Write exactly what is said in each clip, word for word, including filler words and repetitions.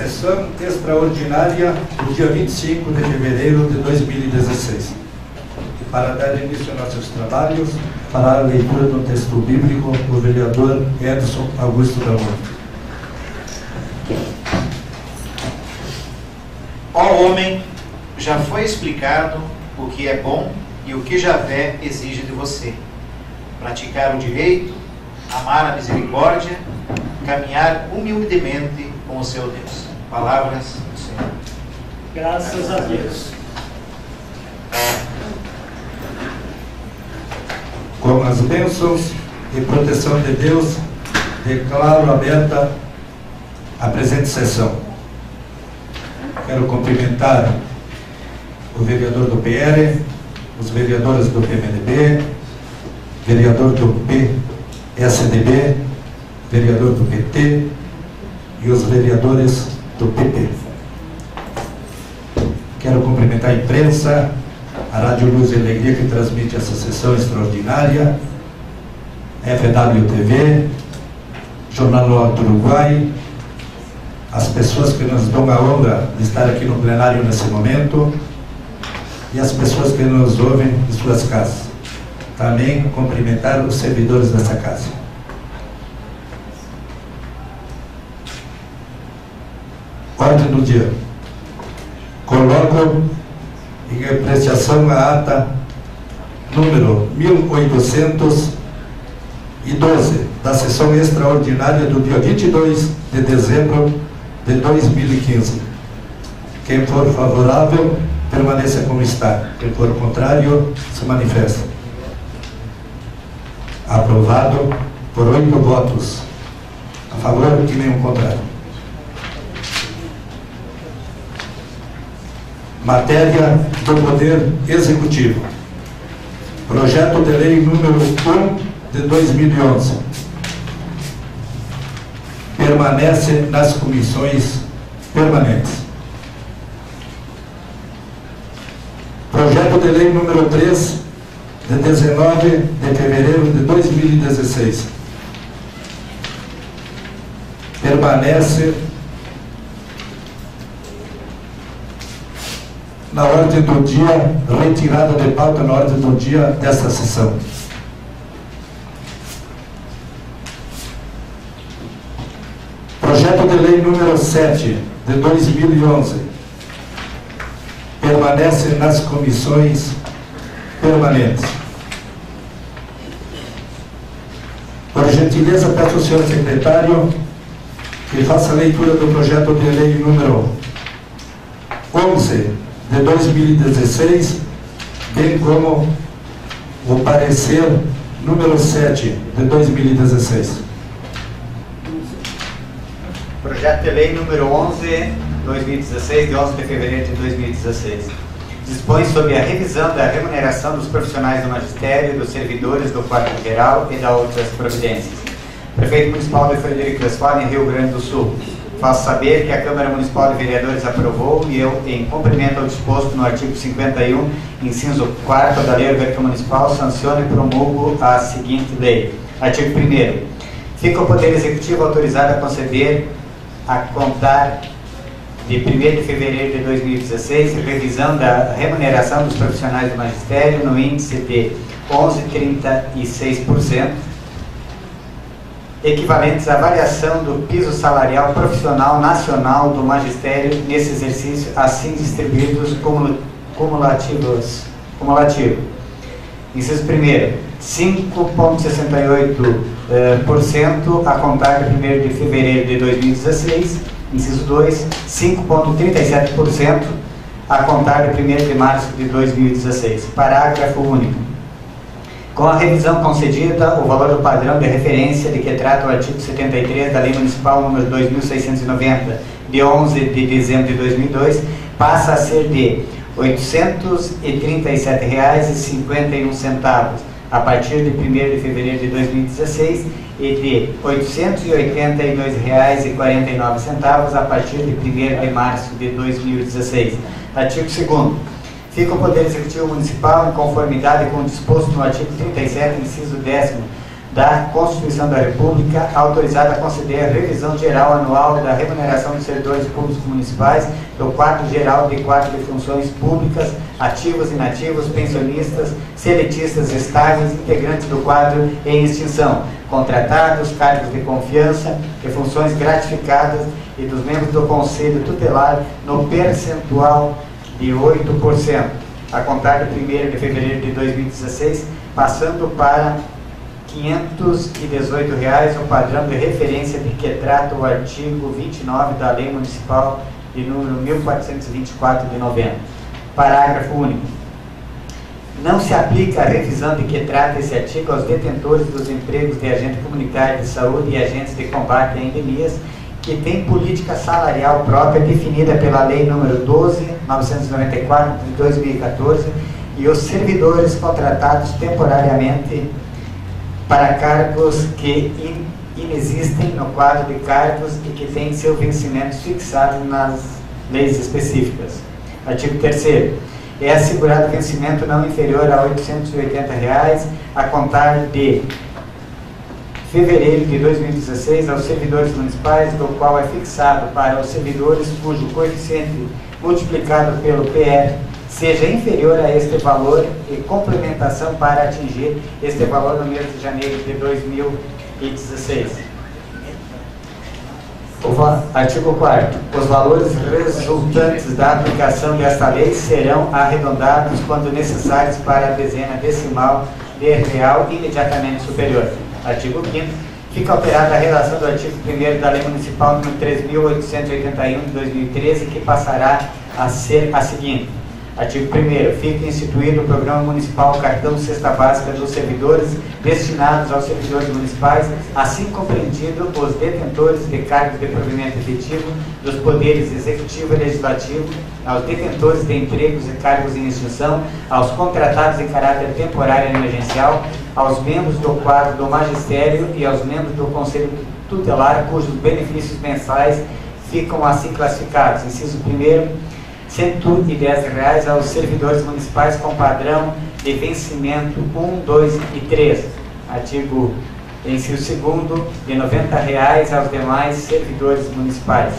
Sessão extraordinária do dia vinte e cinco de fevereiro de dois mil e dezesseis. Para dar início aos nossos trabalhos, fará a leitura do texto bíblico o vereador Edson Augusto da Monte. Ó homem, já foi explicado o que é bom e o que Javé exige de você: praticar o direito, amar a misericórdia, caminhar humildemente com o seu Deus. Palavras do Senhor. Graças a Deus. Com as bênçãos e proteção de Deus, declaro aberta a presente sessão. Quero cumprimentar o vereador do P R, os vereadores do P M D B, vereador do P S D B, vereador do P T e os vereadores do P P. Quero cumprimentar a imprensa, a Rádio Luz e Alegria, que transmite essa sessão extraordinária, F W T V, Jornal Norte do Uruguai, as pessoas que nos dão a honra de estar aqui no plenário nesse momento e as pessoas que nos ouvem em suas casas. Também cumprimentar os servidores dessa casa. Ordem do dia. Coloco em apreciação a ata número mil oitocentos e doze da sessão extraordinária do dia vinte e dois de dezembro de dois mil e quinze. Quem for favorável, permaneça como está. Quem for contrário, se manifesta. Aprovado por oito votos a favor e nenhum contrário. Matéria do Poder Executivo. Projeto de Lei número um de dois mil e onze. Permanece nas comissões permanentes. Projeto de Lei número três de dezenove de fevereiro de dois mil e dezesseis. Permanece na ordem do dia, retirada de pauta na ordem do dia desta sessão. Projeto de Lei número sete de dois mil e onze. Permanece nas comissões permanentes. Por gentileza, peço ao senhor secretário que faça a leitura do projeto de lei número onze de dois mil e dezesseis, bem como o parecer número sete de dois mil e dezesseis. Projeto de Lei número onze de dois mil e dezesseis, de onze de fevereiro de dois mil e dezesseis. Dispõe sobre a revisão da remuneração dos profissionais do magistério, dos servidores do quartel-geral e da outras providências. Prefeito Municipal de Frederico Westphalen, Rio Grande do Sul. Faço saber que a Câmara Municipal de Vereadores aprovou e eu, em cumprimento ao disposto no artigo cinquenta e um, inciso quarto da Lei Orgânica Municipal, sanciono e promulgo a seguinte lei. Artigo primeiro. Fica o Poder Executivo autorizado a conceder, a contar de primeiro de fevereiro de dois mil e dezesseis, revisão da remuneração dos profissionais do magistério no índice de onze vírgula trinta e seis por cento, equivalentes à variação do piso salarial profissional nacional do magistério nesse exercício, assim distribuídos cumulativos. Cumulativo. Inciso primeiro, cinco vírgula sessenta e oito por cento a contar de primeiro de fevereiro de dois mil e dezesseis. Inciso dois, cinco vírgula trinta e sete por cento a contar de primeiro de março de dois mil e dezesseis. Parágrafo único. Com a revisão concedida, o valor do padrão de referência de que trata o artigo setenta e três da Lei Municipal número dois mil seiscentos e noventa, de onze de dezembro de dois mil e dois, passa a ser de oitocentos e trinta e sete reais e cinquenta e um centavos a partir de primeiro de fevereiro de dois mil e dezesseis e de oitocentos e oitenta e dois reais e quarenta e nove centavos a partir de primeiro de março de dois mil e dezesseis. Artigo segundo. Fica o Poder Executivo Municipal, em conformidade com o disposto no artigo trinta e sete, inciso décimo da Constituição da República, autorizado a conceder a revisão geral anual da remuneração dos servidores públicos municipais, do quadro geral de quadro de funções públicas, ativos, inativos, pensionistas, seletistas estáveis, integrantes do quadro em extinção, contratados, cargos de confiança e funções gratificadas e dos membros do Conselho Tutelar no percentual de oito por cento, a contar de primeiro de fevereiro de dois mil e dezesseis, passando para quinhentos e dezoito reais o padrão de referência de que trata o artigo vinte e nove da Lei Municipal de número mil quatrocentos e vinte e quatro de novembro. Parágrafo único. Não se aplica a revisão de que trata esse artigo aos detentores dos empregos de agente comunitário de saúde e agentes de combate a endemias que têm política salarial própria definida pela Lei número doze mil novecentos e noventa e quatro de dois mil e quatorze e os servidores contratados temporariamente para cargos que inexistem no quadro de cargos e que têm seu vencimento fixado nas leis específicas. Artigo terceiro. É assegurado vencimento não inferior a oitocentos e oitenta reais a contar de fevereiro de dois mil e dezesseis aos servidores municipais, do qual é fixado para os servidores cujo coeficiente multiplicado pelo P R seja inferior a este valor e complementação para atingir este valor no mês de janeiro de dois mil e dezesseis. O artigo quarto. Os valores resultantes da aplicação desta lei serão arredondados quando necessários para a dezena decimal de real imediatamente superior. Artigo quinto. Fica alterada a relação do artigo primeiro da Lei Municipal número três mil oitocentos e oitenta e um de dois mil e treze, que passará a ser a seguinte. Artigo primeiro. Fica instituído o Programa Municipal Cartão Cesta Básica dos Servidores destinados aos servidores municipais, assim compreendido os detentores de cargos de provimento efetivo dos poderes executivo e legislativo, aos detentores de empregos e cargos em extinção, aos contratados em caráter temporário e emergencial, aos membros do quadro do magistério e aos membros do Conselho Tutelar, cujos benefícios mensais ficam assim classificados. Inciso primeiro. cento e dez reais aos servidores municipais com padrão de vencimento um, dois e três. Artigo inciso segundo, de noventa reais aos demais servidores municipais.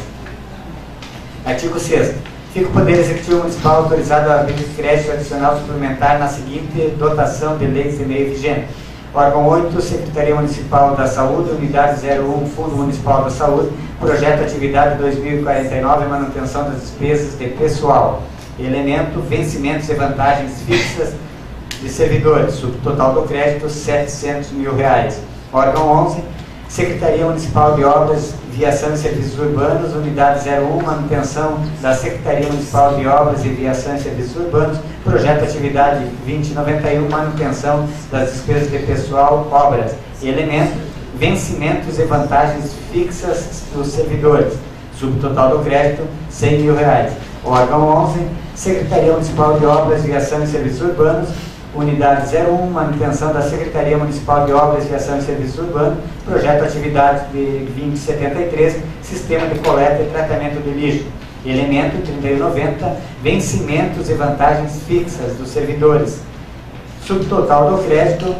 Artigo sexto. Fica o Poder Executivo Municipal autorizado a abrir crédito adicional suplementar na seguinte dotação de leis de meio vigente. Órgão oito, Secretaria Municipal da Saúde, Unidade zero um, Fundo Municipal da Saúde, Projeto Atividade dois mil e quarenta e nove, Manutenção das Despesas de Pessoal. Elemento, vencimentos e vantagens fixas de servidores, subtotal do crédito, setecentos mil reais. Órgão onze, Secretaria Municipal de Obras, Viação e Serviços Urbanos, Unidade zero um, Manutenção da Secretaria Municipal de Obras e Viação e Serviços Urbanos, Projeto Atividade vinte e noventa e um, Manutenção das Despesas de Pessoal, Obras. Elemento, vencimentos e vantagens fixas dos servidores, subtotal do crédito, cem mil reais. Órgão onze, Secretaria Municipal de Obras, Viação e Serviços Urbanos, Unidade zero um, Manutenção da Secretaria Municipal de Obras, Viação e Serviços Urbanos, Projeto Atividade de vinte e setenta e três, Sistema de Coleta e Tratamento de Lixo. Elemento trinta e um noventa, vencimentos e vantagens fixas dos servidores. Subtotal do crédito,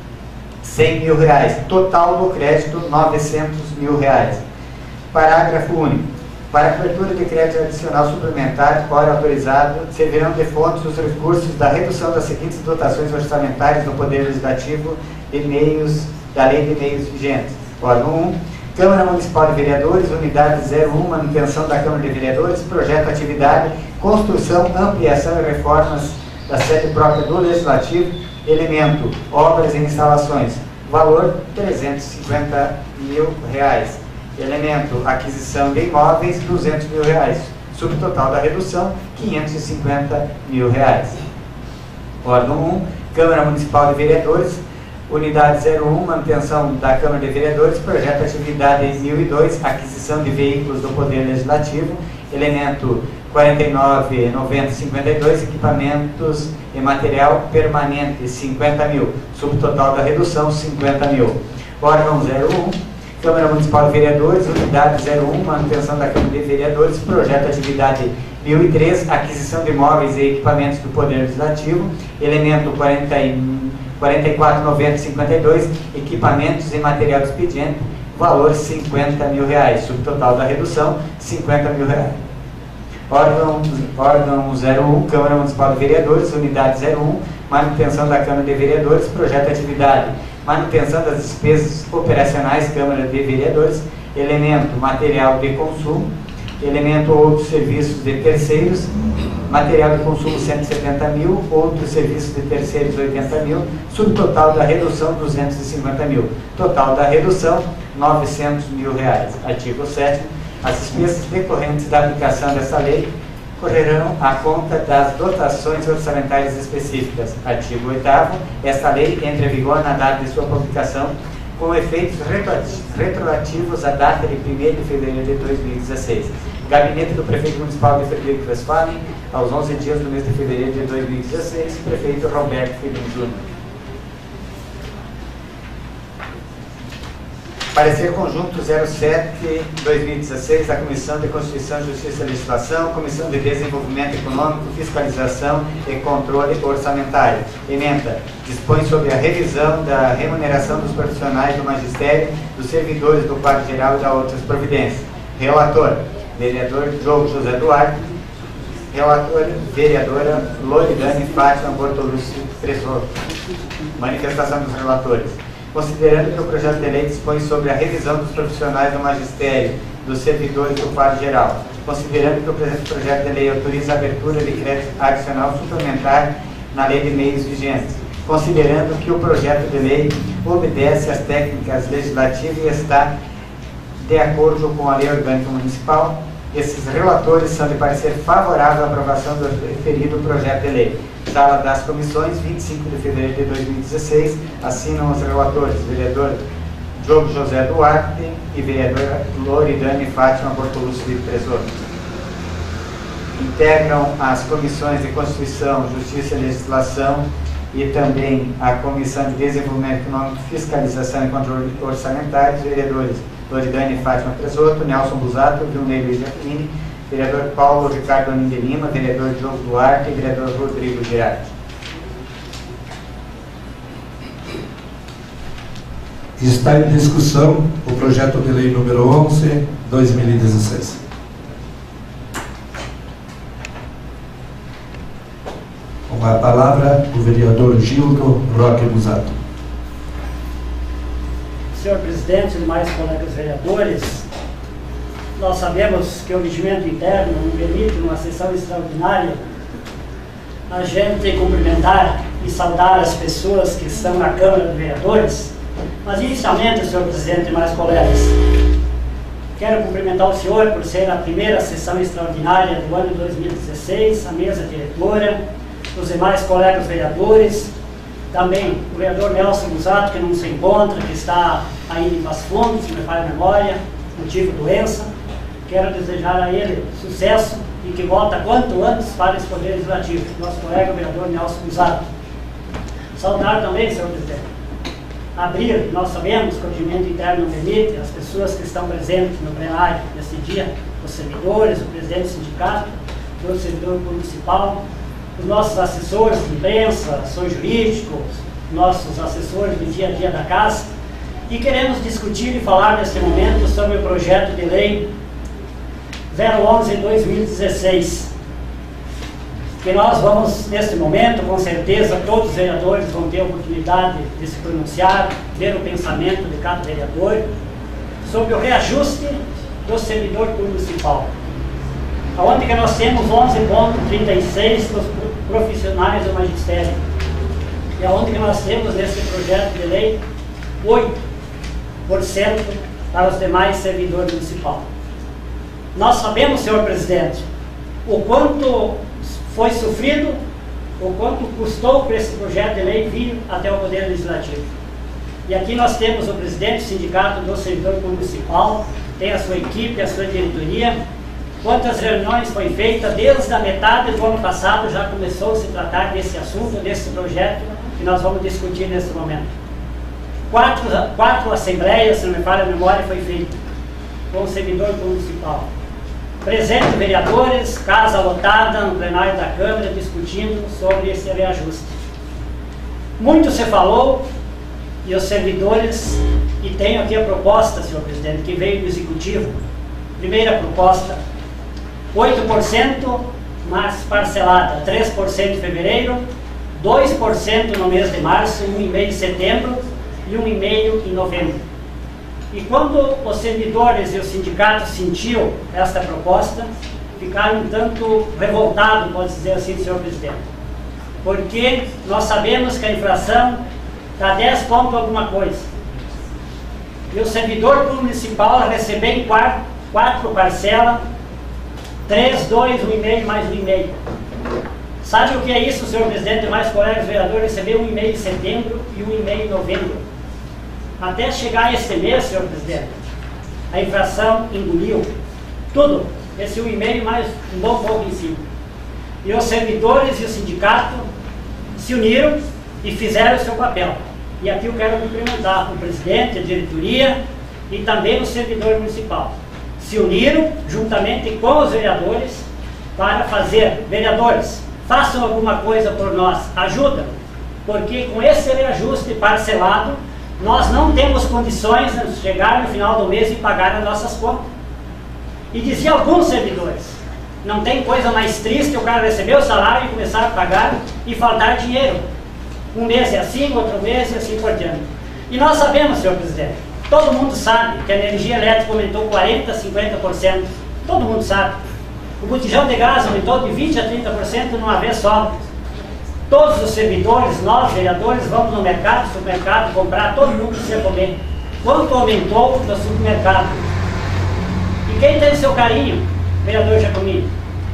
cem mil reais. Total do crédito, novecentos mil reais. Parágrafo único. Para a cobertura de crédito adicional suplementar, ora autorizado, servirão de fontes os recursos da redução das seguintes dotações orçamentárias do Poder Legislativo de meios, da Lei de Meios Vigentes. Órgão um, Câmara Municipal de Vereadores, Unidade zero um, Manutenção da Câmara de Vereadores, Projeto Atividade, Construção, Ampliação e Reformas da sede própria do Legislativo, Elemento, Obras e Instalações, valor trezentos e cinquenta mil reais. Elemento, aquisição de imóveis, duzentos mil reais. Subtotal da redução, quinhentos e cinquenta mil reais. Órgão um, Câmara Municipal de Vereadores, Unidade zero um, Manutenção da Câmara de Vereadores, Projeto Atividade mil e dois, aquisição de veículos do Poder Legislativo, Elemento quarenta e nove, noventa, cinquenta e dois, equipamentos e material permanente, cinquenta mil. Subtotal da redução, cinquenta mil. Órgão zero um, Câmara Municipal de Vereadores, Unidade zero um, Manutenção da Câmara de Vereadores, Projeto Atividade mil e três, aquisição de imóveis e equipamentos do Poder Legislativo, Elemento quarenta e quarenta e quatro mil novecentos e cinquenta e dois, equipamentos e material de expediente, valor cinquenta mil reais, subtotal da redução, cinquenta mil reais. Órgão, órgão zero um, Câmara Municipal de Vereadores, unidade zero um, manutenção da Câmara de Vereadores, projeto de atividade, manutenção das despesas operacionais, Câmara de Vereadores, elemento material de consumo, elemento outros serviços de terceiros, material de consumo cento e setenta mil, outros serviços de terceiros oitenta mil, subtotal da redução duzentos e cinquenta mil, total da redução novecentos mil reais. Artigo sétimo. As despesas decorrentes da aplicação dessa lei correrão à conta das dotações orçamentárias específicas. Artigo oitavo. Esta lei entra em vigor na data de sua publicação, com efeitos retroativos à data de primeiro de fevereiro de dois mil e dezesseis. Gabinete do Prefeito Municipal de Frederico Westphalen, aos onze dias do mês de fevereiro de dois mil e dezesseis, Prefeito Roberto Filho Júnior. Parecer conjunto zero sete dois mil e dezesseis da Comissão de Constituição, Justiça e Legislação, Comissão de Desenvolvimento Econômico, Fiscalização e Controle Orçamentário. Ementa. Dispõe sobre a revisão da remuneração dos profissionais do magistério, dos servidores do quadro geral e da outras providências. Relator. Vereador Diogo José Duarte. Relator. Vereadora Loridane Fátima Bortolucci Presoto. Manifestação dos relatores. Considerando que o projeto de lei dispõe sobre a revisão dos profissionais do magistério, dos servidores do quadro geral, considerando que o presente projeto de lei autoriza a abertura de crédito adicional suplementar na lei de meios vigentes, considerando que o projeto de lei obedece às técnicas legislativas e está de acordo com a lei orgânica municipal, esses relatores são de parecer favorável à aprovação do referido projeto de lei. Sala das Comissões, vinte e cinco de fevereiro de dois mil e dezesseis, assinam os relatores, vereador Diogo José Duarte e vereadora Loridane Fátima Bortolucci Presoto. Integram as comissões de Constituição, Justiça e Legislação e também a Comissão de Desenvolvimento Econômico, Fiscalização e Controle Orçamentário, vereadores Loridane Fátima Presoto, Nelson Busato, Vilnei Luiz Jacquini, vereador Paulo Ricardo Anin de Lima, vereador Diogo Duarte e vereador Rodrigo Girardi. Está em discussão o projeto de lei número onze, dois mil e dezesseis. Com a palavra, o vereador Gildo Roque Busato. Senhor presidente e demais colegas vereadores, nós sabemos que o regimento interno não permite, numa sessão extraordinária, a gente cumprimentar e saudar as pessoas que estão na Câmara de Vereadores, mas inicialmente, senhor presidente e demais colegas, quero cumprimentar o senhor por ser a primeira sessão extraordinária do ano dois mil e dezesseis, a mesa diretora, os demais colegas vereadores, também o vereador Nelson Busato, que não se encontra, que está aí em Passo Fundo, se me falha a memória, motivo doença. Quero desejar a ele sucesso e que volta quanto antes para esse Poder Legislativo. Nosso colega o vereador Nelson Busato. Saudar também, senhor presidente. Abrir, nós sabemos que o regimento interno não permite, as pessoas que estão presentes no plenário nesse dia, os servidores, o presidente do sindicato, o servidor municipal, os nossos assessores de imprensa, assessores jurídicos, nossos assessores do dia a dia da casa, e queremos discutir e falar neste momento sobre o projeto de lei zero onze barra dois mil e dezesseis, que nós vamos, neste momento, com certeza, todos os vereadores vão ter a oportunidade de se pronunciar, ver o pensamento de cada vereador, sobre o reajuste do servidor municipal, onde que nós temos onze vírgula trinta e seis dos profissionais do magistério, e onde que nós temos, nesse projeto de lei, oito por cento para os demais servidores municipais. Nós sabemos, senhor presidente, o quanto foi sofrido, o quanto custou para esse projeto de lei vir até o Poder Legislativo. E aqui nós temos o presidente do Sindicato do Servidor Municipal, tem a sua equipe, a sua diretoria. Quantas reuniões foi feita, desde a metade do ano passado já começou a se tratar desse assunto, desse projeto que nós vamos discutir nesse momento. Quatro, quatro assembleias, se não me falha a memória, foi feita com o servidor municipal. Presentes vereadores, casa lotada no plenário da Câmara, discutindo sobre esse reajuste. Muito se falou, e os servidores, e tenho aqui a proposta, senhor presidente, que veio do Executivo. Primeira proposta, oito por cento, mas parcelada, três por cento em fevereiro, dois por cento no mês de março, um vírgula cinco por cento em setembro e um vírgula cinco por cento em novembro. E quando os servidores e os sindicatos sentiram esta proposta, ficaram um tanto revoltados, pode dizer assim, senhor presidente. Porque nós sabemos que a inflação está dez pontos alguma coisa. E o servidor municipal recebe em quatro, quatro parcelas, três, dois, um vírgula cinco mais um vírgula cinco. Sabe o que é isso, senhor presidente e mais colegas vereadores? Recebeu um vírgula cinco em setembro e um vírgula cinco em novembro. Até chegar esse mês, senhor presidente, a inflação engoliu tudo. Esse um vírgula cinco mais um bom pouco em cima. E os servidores e o sindicato se uniram e fizeram o seu papel. E aqui eu quero cumprimentar o presidente, a diretoria e também o servidor municipal. Se uniram juntamente com os vereadores para fazer, vereadores, façam alguma coisa por nós, ajuda, porque com esse reajuste parcelado, nós não temos condições de chegar no final do mês e pagar as nossas contas. E dizia alguns servidores, não tem coisa mais triste o cara receber o salário e começar a pagar e faltar dinheiro. Um mês é assim, outro mês e assim por diante. E nós sabemos, senhor presidente, todo mundo sabe que a energia elétrica aumentou quarenta por cento, cinquenta por cento. Todo mundo sabe. O botijão de gás aumentou de vinte por cento a trinta por cento numa vez só. Todos os servidores, nós, vereadores, vamos no mercado, supermercado, comprar, todo mundo precisa comer. Quanto aumentou no supermercado? E quem tem seu carinho? Vereador Jacomini.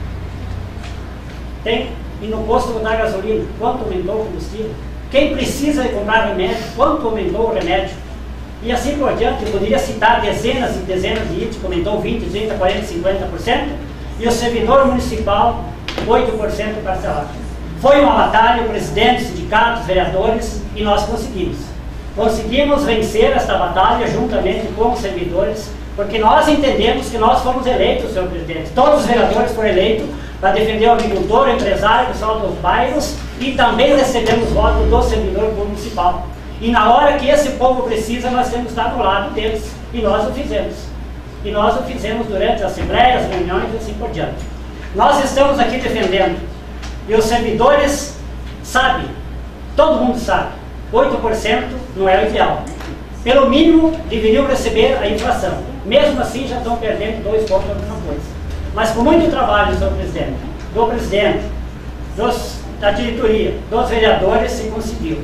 Tem. E no posto botar gasolina, quanto aumentou o combustível? Quem precisa de comprar remédio, quanto aumentou o remédio? E assim por diante, eu poderia citar dezenas e dezenas de itens, aumentou vinte, trinta, quarenta, cinquenta por cento, e o servidor municipal, oito por cento parcelado. Foi uma batalha, o presidente, sindicatos, vereadores, e nós conseguimos. Conseguimos vencer esta batalha juntamente com os servidores, porque nós entendemos que nós fomos eleitos, senhor presidente. Todos os vereadores foram eleitos para defender o agricultor, o empresário, o pessoal dos bairros, e também recebemos votos do servidor municipal. E na hora que esse povo precisa, nós temos que estar do lado deles. E nós o fizemos. E nós o fizemos durante as assembleias, reuniões e assim por diante. Nós estamos aqui defendendo. E os servidores sabem, todo mundo sabe, oito por cento não é o ideal. Pelo mínimo, deveriam receber a inflação. Mesmo assim, já estão perdendo dois pontos alguma coisa. Mas com muito trabalho, senhor presidente, do presidente, dos, da diretoria, dos vereadores, se conseguiu.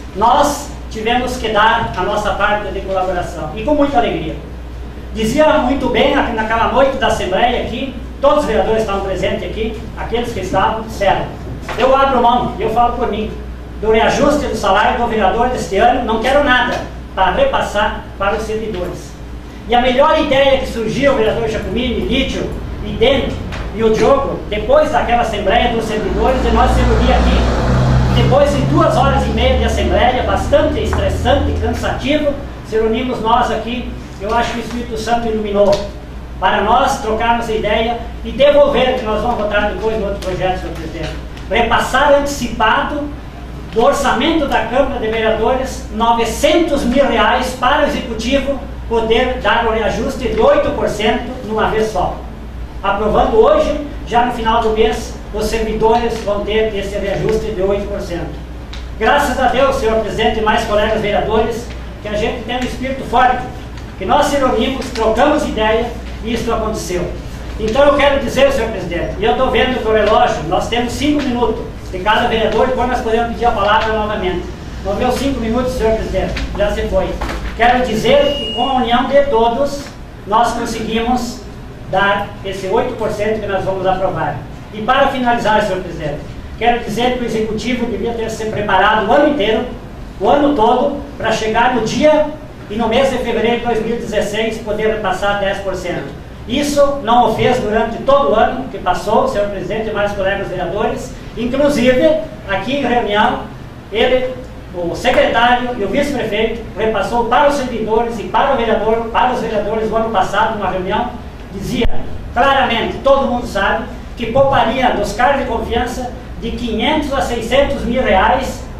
Nós tivemos que dar a nossa parte de colaboração, e com muita alegria. Dizia muito bem, naquela noite da Assembleia aqui, todos os vereadores estavam presentes aqui, aqueles que estavam, disseram, eu abro mão, eu falo por mim, do reajuste do salário do vereador deste ano, não quero nada para repassar para os servidores. E a melhor ideia que surgiu, o vereador Jacomini, Lídio, e Dente e o Diogo, depois daquela Assembleia dos servidores, de nós se reunir aqui, depois de duas horas e meia de Assembleia, bastante estressante e cansativo, se reunimos nós aqui, eu acho que o Espírito Santo iluminou, para nós trocarmos a ideia e devolver, que nós vamos votar depois no outro projeto, senhor presidente, repassar antecipado do orçamento da Câmara de Vereadores novecentos mil reais para o Executivo poder dar o reajuste de oito por cento numa vez só. Aprovando hoje, já no final do mês, os servidores vão ter esse reajuste de oito por cento. Graças a Deus, senhor presidente e mais colegas vereadores, que a gente tem um espírito forte, que nós se reunimos, trocamos ideia e isso aconteceu. Então eu quero dizer, senhor presidente, e eu estou vendo que o relógio, nós temos cinco minutos de cada vereador, depois nós podemos pedir a palavra novamente. Não deu cinco minutos, senhor presidente, já se foi. Quero dizer que com a união de todos, nós conseguimos dar esse oito por cento que nós vamos aprovar. E para finalizar, senhor presidente, quero dizer que o Executivo devia ter se preparado o ano inteiro, o ano todo, para chegar no dia e no mês de fevereiro de dois mil e dezesseis poder repassar dez por cento. Isso não o fez durante todo o ano que passou, senhor presidente e mais colegas vereadores. Inclusive, aqui em reunião, ele, o secretário e o vice-prefeito repassou para os servidores e para o vereador, para os vereadores no ano passado, numa reunião, dizia claramente, todo mundo sabe, que pouparia dos cargos de confiança de quinhentos a seiscentos mil reais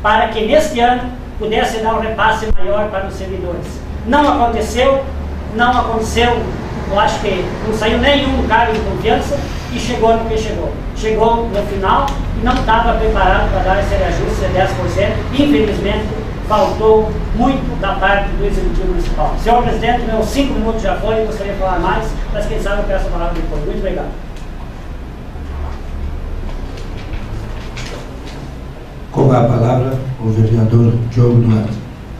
para que neste ano pudesse dar um repasse maior para os servidores. Não aconteceu, não aconteceu, eu acho que não saiu nenhum cargo de confiança e chegou no que chegou. Chegou no final e não estava preparado para dar esse reajuste de dez por cento, infelizmente faltou muito da parte do Executivo Municipal. Senhor Presidente, meus cinco minutos já foi, eu gostaria de falar mais, mas quem sabe eu peço a palavra depois. Muito obrigado. Com a palavra, o vereador Diogo Duarte.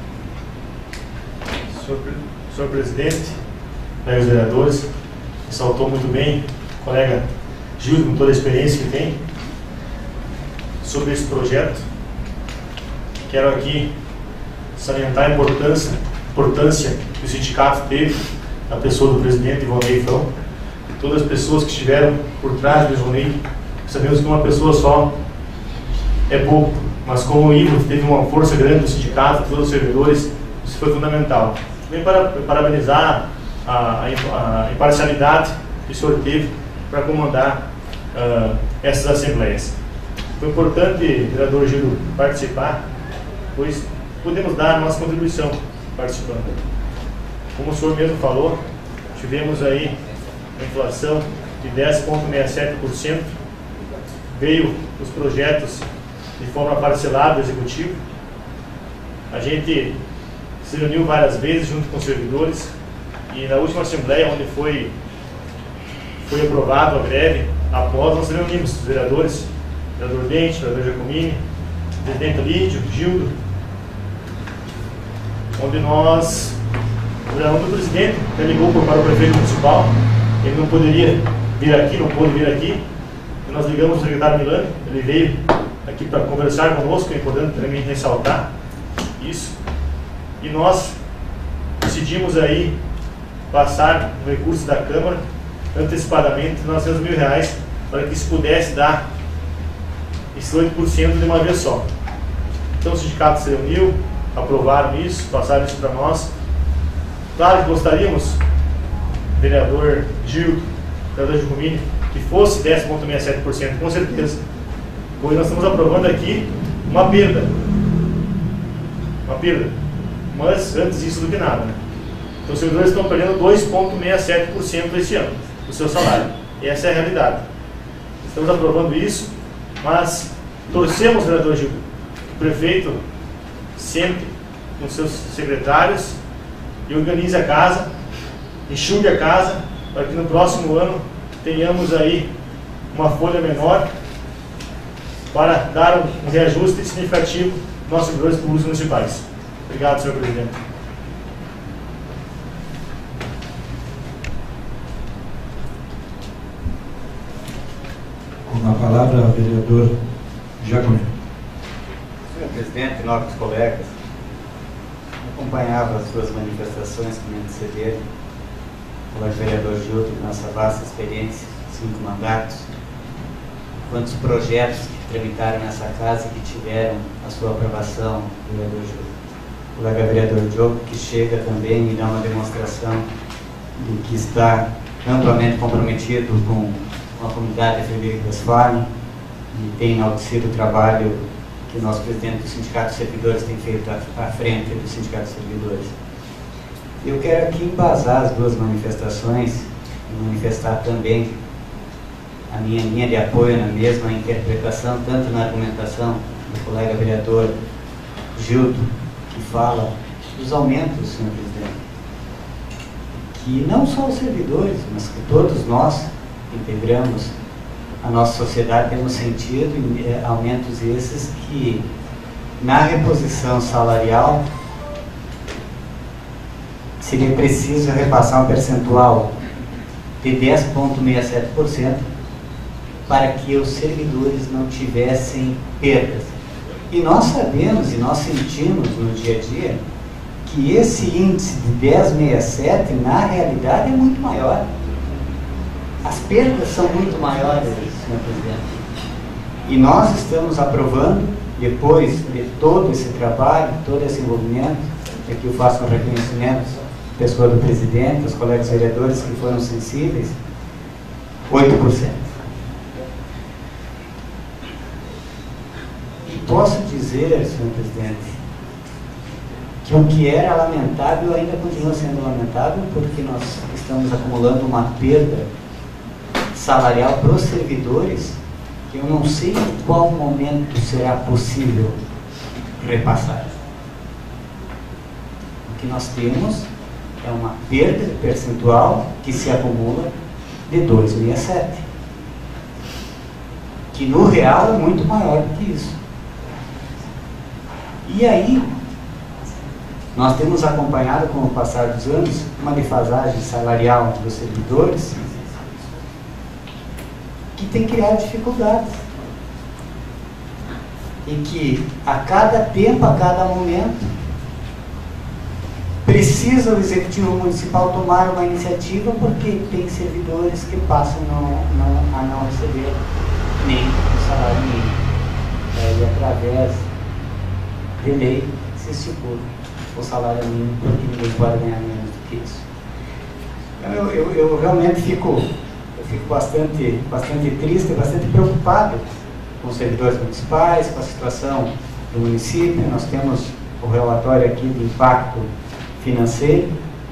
Senhor, senhor Presidente, colegas vereadores, ressaltou muito bem o colega Gil, com toda a experiência que tem, sobre esse projeto. Quero aqui salientar a importância, importância que o sindicato teve na pessoa do presidente Ivonei Frão, e todas as pessoas que estiveram por trás do Ivonei. Sabemos que uma pessoa só é pouco, mas como o Ivo teve uma força grande do sindicato, todos os servidores, isso foi fundamental. Também para parabenizar a, a, a imparcialidade que o senhor teve para comandar uh, essas assembleias. Foi importante, vereador Gil, participar, pois podemos dar a nossa contribuição participando. Como o senhor mesmo falou, tivemos aí uma inflação de dez vírgula sessenta e sete por cento, veio os projetos de forma parcelada do Executivo. A gente se reuniu várias vezes junto com os servidores e na última Assembleia, onde foi, foi aprovado a greve, após nós reunimos os vereadores, o vereador Dente, o vereador Giacomini, o presidente Lídio, Gildo, onde nós, onde o presidente ligou para o prefeito municipal, ele não poderia vir aqui, não pôde vir aqui, e nós ligamos ao secretário Milani, ele veio aqui para conversar conosco, é importante também ressaltar isso, e nós decidimos aí passar o recurso da Câmara antecipadamente novecentos mil reais para que se pudesse dar esse oito por cento de uma vez só. Então o sindicato se reuniu, aprovaram isso, passaram isso para nós. Claro que gostaríamos, vereador Gil, vereador Giacomini, que fosse dez vírgula sessenta e sete por cento, com certeza. Pois nós estamos aprovando aqui uma perda. Uma perda. Mas antes disso do que nada, né? Então os servidores estão perdendo dois vírgula sessenta e sete por cento este ano do seu salário. E essa é a realidade. Estamos aprovando isso, mas torcemos, vereador Gil, que o prefeito sempre com seus secretários e organize a casa, enxugue a casa, para que no próximo ano tenhamos aí uma folha menor para dar um reajuste significativo aos nossos servidores públicos municipais. Obrigado, senhor presidente. Com a palavra, o vereador Giacomini. Senhor presidente, nobres colegas, acompanhava as suas manifestações que me antecederam, o vereador Gildo, nossa vasta experiência, cinco mandatos, quantos projetos que tramitaram nessa casa que tiveram a sua aprovação, vereador Gildo. O colega vereador Diogo, que chega também e dá uma demonstração de que está amplamente comprometido com a comunidade de Frederico Westphalen e tem enaltecido o trabalho que o nosso presidente do Sindicato de Servidores tem feito à frente do Sindicato de Servidores. Eu quero aqui embasar as duas manifestações e manifestar também a minha linha de apoio na mesma interpretação, tanto na argumentação do colega vereador Gildo, que fala dos aumentos, senhor presidente, que não só os servidores, mas que todos nós que integramos a nossa sociedade temos sentido em aumentos esses que, na reposição salarial, seria preciso repassar um percentual de dez vírgula sessenta e sete por cento para que os servidores não tivessem perdas. E nós sabemos e nós sentimos no dia a dia que esse índice de dez vírgula sessenta e sete na realidade é muito maior. As perdas são muito maiores, senhor presidente. E nós estamos aprovando, depois de todo esse trabalho, todo esse envolvimento, aqui eu faço um reconhecimento à pessoa do presidente, aos colegas vereadores que foram sensíveis, oito por cento. posso dizer, senhor presidente, que o que era lamentável ainda continua sendo lamentável, porque nós estamos acumulando uma perda salarial para os servidores, que eu não sei em qual momento será possível repassar. O que nós temos é uma perda percentual que se acumula de dois vírgula sessenta e sete, que no real é muito maior do que isso. E aí, nós temos acompanhado, com o passar dos anos, uma defasagem salarial dos servidores que tem criado dificuldades. E que, a cada tempo, a cada momento, precisa o Executivo Municipal tomar uma iniciativa, porque tem servidores que passam não, não, a não receber nem o salário mínimo. E através de lei se estipula o salário mínimo, porque ninguém pode ganhar menos do que isso. Eu, eu, eu realmente fico, eu fico bastante, bastante triste, bastante preocupado com os servidores municipais, com a situação do município. Nós temos o relatório aqui do impacto financeiro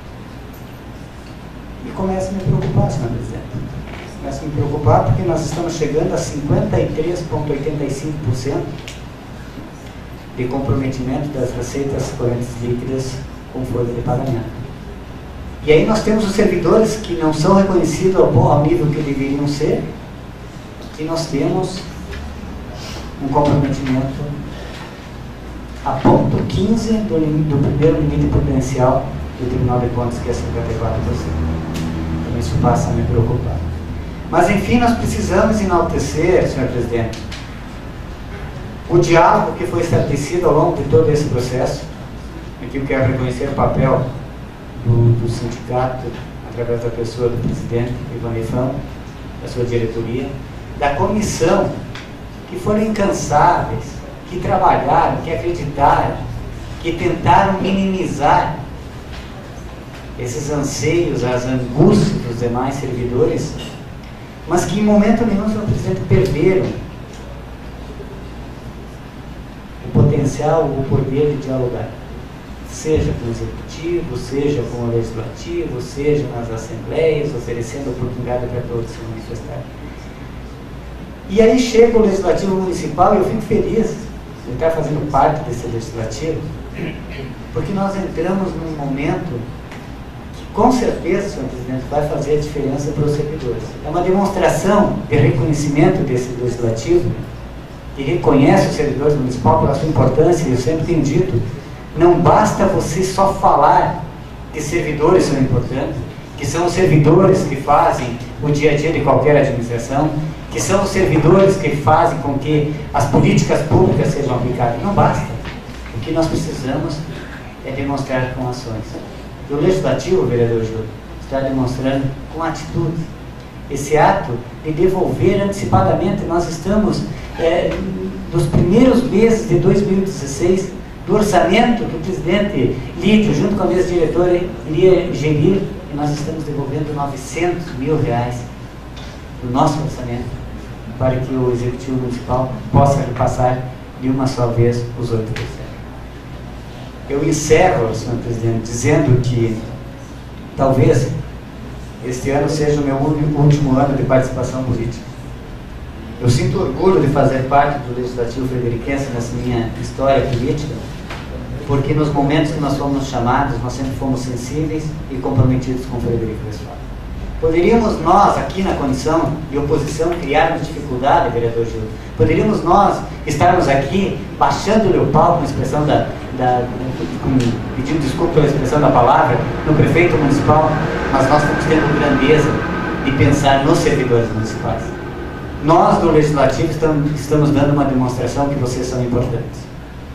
e começa a me preocupar, senhor presidente. Começa a me preocupar porque nós estamos chegando a cinquenta e três vírgula oitenta e cinco por cento de comprometimento das receitas correntes líquidas com folha de pagamento. E aí nós temos os servidores que não são reconhecidos ao, ao nível que deveriam ser, e nós temos um comprometimento a ponto quinze do, do primeiro limite prudencial do Tribunal de Contas, que é cinquenta e quatro por cento. Então isso passa a me preocupar. Mas enfim, nós precisamos enaltecer, senhor presidente, o diálogo que foi estabelecido ao longo de todo esse processo. Aqui eu quero reconhecer o papel do, do sindicato, através da pessoa do presidente, Ivan Lefão, da sua diretoria, da comissão, que foram incansáveis, que trabalharam, que acreditaram, que tentaram minimizar esses anseios, as angústias dos demais servidores, mas que em momento nenhum, senhor presidente, perderam o potencial, o poder de dialogar, seja com o executivo, seja com o legislativo, seja nas assembleias, oferecendo oportunidade para todos se manifestarem. E aí chega o legislativo municipal e eu fico feliz de estar fazendo parte desse legislativo, porque nós entramos num momento que com certeza, senhor presidente, vai fazer a diferença para os servidores. É uma demonstração de reconhecimento desse legislativo, que reconhece os servidores municipais pela sua importância. Eu sempre tenho dito, não basta você só falar que servidores são importantes, que são os servidores que fazem o dia a dia de qualquer administração, que são os servidores que fazem com que as políticas públicas sejam aplicadas. Não basta. O que nós precisamos é demonstrar com ações. E o Legislativo, vereador Júlio, está demonstrando com atitude esse ato de devolver antecipadamente. Nós estamos é, nos primeiros meses de dois mil e dezesseis, do orçamento que o presidente Lídio, junto com a mesa diretora, iria gerir, e nós estamos devolvendo novecentos mil reais do nosso orçamento para que o Executivo Municipal possa repassar de uma só vez os oito por cento. Eu encerro, senhor presidente, dizendo que talvez este ano seja o meu último ano de participação política. Eu sinto orgulho de fazer parte do Legislativo Frederiquense nessa minha história política, porque nos momentos que nós fomos chamados, nós sempre fomos sensíveis e comprometidos com o Frederico Westphal. Poderíamos nós, aqui na condição de oposição, criarmos dificuldade, vereador Gil? Poderíamos nós estarmos aqui baixando o pau com a expressão da, da com, pedindo desculpa pela expressão da palavra, no prefeito municipal, mas nós estamos tendo grandeza de pensar nos servidores municipais. Nós, do Legislativo, estamos, estamos dando uma demonstração que vocês são importantes.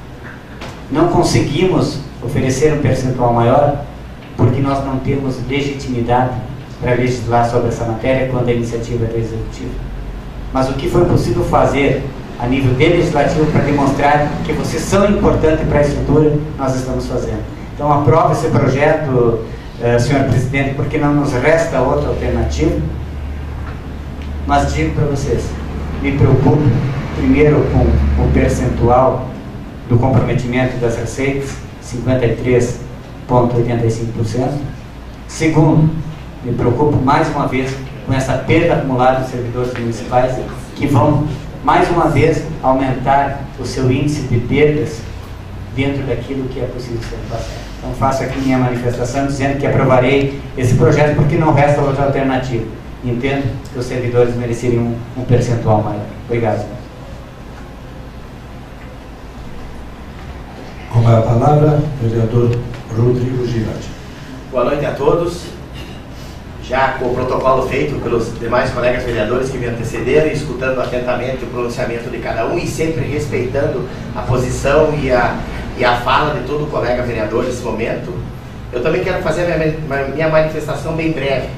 Não conseguimos oferecer um percentual maior porque nós não temos legitimidade para legislar sobre essa matéria quando a iniciativa é do Executivo. Mas o que foi possível fazer a nível de legislativo para demonstrar que vocês são importantes para a estrutura, nós estamos fazendo. Então aprove esse projeto, eh, senhor presidente, porque não nos resta outra alternativa. Mas digo para vocês, me preocupo primeiro com o percentual do comprometimento das receitas, cinquenta e três vírgula oitenta e cinco por cento. Segundo, me preocupo mais uma vez com essa perda acumulada dos servidores municipais, que vão, mais uma vez, aumentar o seu índice de perdas dentro daquilo que é possível ser passado. Então faço aqui minha manifestação dizendo que aprovarei esse projeto porque não resta outra alternativa. Entendo que os servidores mereceriam um, um percentual maior. Obrigado. Com a palavra, o vereador Rodrigo Girardi. Boa noite a todos. Já com o protocolo feito pelos demais colegas vereadores que me antecederam, escutando atentamente o pronunciamento de cada um e sempre respeitando a posição e a, e a fala de todo colega vereador nesse momento, eu também quero fazer a minha, minha manifestação bem breve.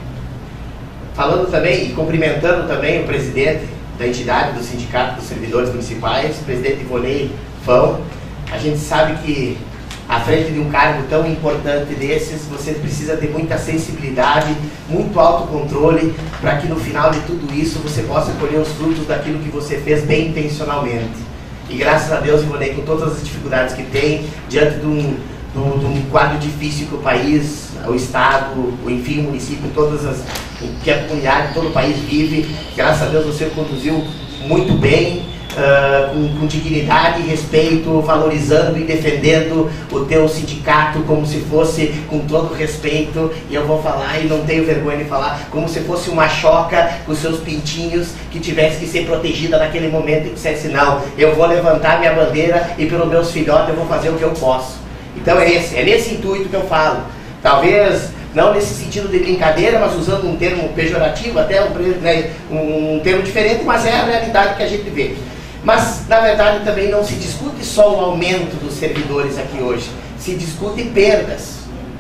Falando também e cumprimentando também o presidente da entidade do Sindicato dos Servidores Municipais, o presidente Ivonei Fão. A gente sabe que à frente de um cargo tão importante desses, você precisa ter muita sensibilidade, muito autocontrole, para que no final de tudo isso você possa colher os frutos daquilo que você fez bem intencionalmente. E graças a Deus, Ivonei, com todas as dificuldades que tem, diante de um, de um, de um quadro difícil que o país, o Estado, o, enfim, o município, todas as, que a comunidade, todo o país vive, graças a Deus você conduziu muito bem, Uh, com, com dignidade e respeito, valorizando e defendendo o teu sindicato como se fosse, com todo respeito, e eu vou falar e não tenho vergonha de falar, como se fosse uma choca com seus pintinhos que tivesse que ser protegida naquele momento e que dissesse, não, eu vou levantar minha bandeira e pelos meus filhotes eu vou fazer o que eu posso. Então é esse, é nesse intuito que eu falo. Talvez não nesse sentido de brincadeira, mas usando um termo pejorativo, até um, né, um termo diferente, mas é a realidade que a gente vê. Mas, na verdade, também não se discute só o aumento dos servidores aqui hoje. Se discute perdas.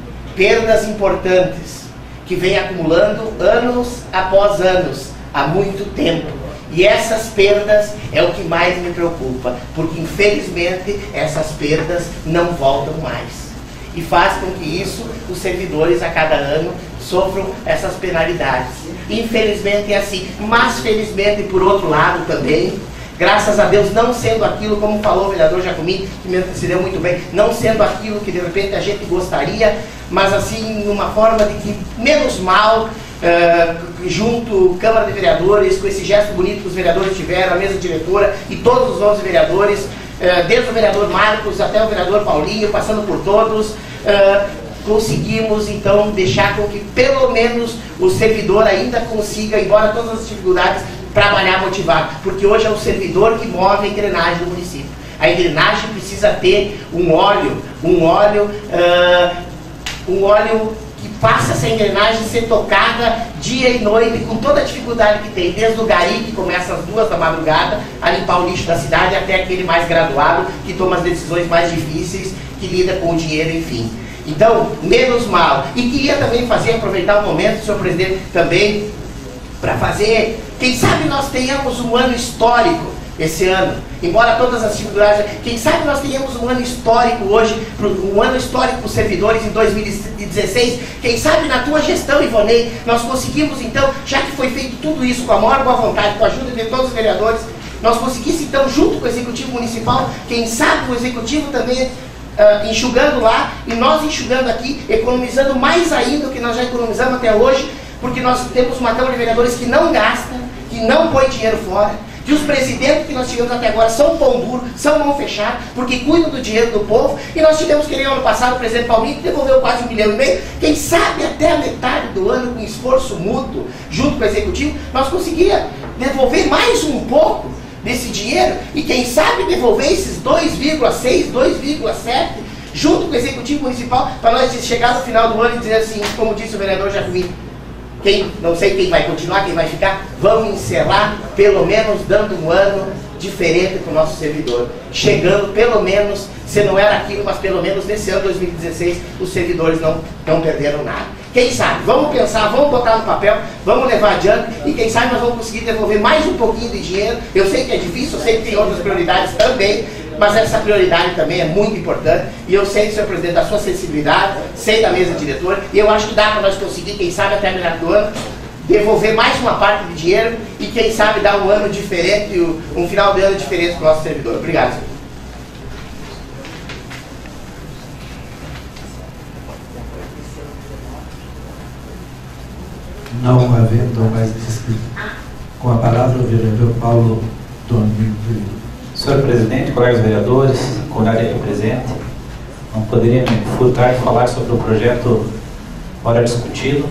Perdas importantes, que vem acumulando anos após anos, há muito tempo. E essas perdas é o que mais me preocupa, porque, infelizmente, essas perdas não voltam mais. E faz com que isso, os servidores, a cada ano, sofram essas penalidades. Infelizmente é assim. Mas, felizmente, por outro lado também, graças a Deus, não sendo aquilo, como falou o vereador Jacomim, que me antecedeu muito bem, não sendo aquilo que de repente a gente gostaria, mas assim, numa forma de que, menos mal, uh, junto Câmara de Vereadores, com esse gesto bonito que os vereadores tiveram, a mesa diretora e todos os outros vereadores, uh, desde o vereador Marcos até o vereador Paulinho, passando por todos, uh, conseguimos então deixar com que pelo menos o servidor ainda consiga, embora todas as dificuldades, trabalhar motivado, porque hoje é o servidor que move a engrenagem do município. A engrenagem precisa ter um óleo, um óleo, uh, um óleo que faça essa engrenagem ser tocada dia e noite, com toda a dificuldade que tem, desde o gari, que começa às duas da madrugada, a limpar o lixo da cidade, até aquele mais graduado, que toma as decisões mais difíceis, que lida com o dinheiro, enfim. Então, menos mal. E queria também fazer, aproveitar o momento, senhor presidente, também, para fazer, quem sabe nós tenhamos um ano histórico esse ano, embora todas as dificuldades, quem sabe nós tenhamos um ano histórico hoje, um ano histórico para os servidores em dois mil e dezesseis, quem sabe na tua gestão, Ivonei, nós conseguimos então, já que foi feito tudo isso com a maior boa vontade, com a ajuda de todos os vereadores, nós conseguimos então, junto com o Executivo Municipal, quem sabe o Executivo também uh, enxugando lá, e nós enxugando aqui, economizando mais ainda do que nós já economizamos até hoje, porque nós temos uma Câmara de Vereadores que não gasta, que não põe dinheiro fora, que os presidentes que nós tivemos até agora são pão duro, são mão fechada, porque cuidam do dinheiro do povo, e nós tivemos que nem ano passado o presidente Paulinho que devolveu quase um milhão e meio, quem sabe até a metade do ano, com esforço mútuo, junto com o Executivo, nós conseguíamos devolver mais um pouco desse dinheiro, e quem sabe devolver esses dois vírgula seis, dois vírgula sete, junto com o Executivo Municipal, para nós chegar no final do ano e dizer assim, como disse o vereador Jacomim, quem, não sei quem vai continuar, quem vai ficar, vamos encerrar, pelo menos dando um ano diferente para o nosso servidor. Chegando, pelo menos, se não era aquilo, mas pelo menos nesse ano dois mil e dezesseis, os servidores não, não perderam nada. Quem sabe? Vamos pensar, vamos botar no papel, vamos levar adiante, e quem sabe nós vamos conseguir devolver mais um pouquinho de dinheiro. Eu sei que é difícil, eu sei que tem outras prioridades também, mas essa prioridade também é muito importante, e eu sei, senhor presidente, da sua sensibilidade, sei da mesa diretora, e eu acho que dá para nós conseguir, quem sabe até a metade do ano, devolver mais uma parte do dinheiro e, quem sabe, dar um ano diferente, um final de ano diferente para o nosso servidor. Obrigado, senhor. Não havendo mais inscrito. Com a palavra, o vereador Paulo Domingo. Senhor presidente, colegas vereadores, comunidade aqui presente, não poderia me furtar de falar sobre o projeto ora discutido.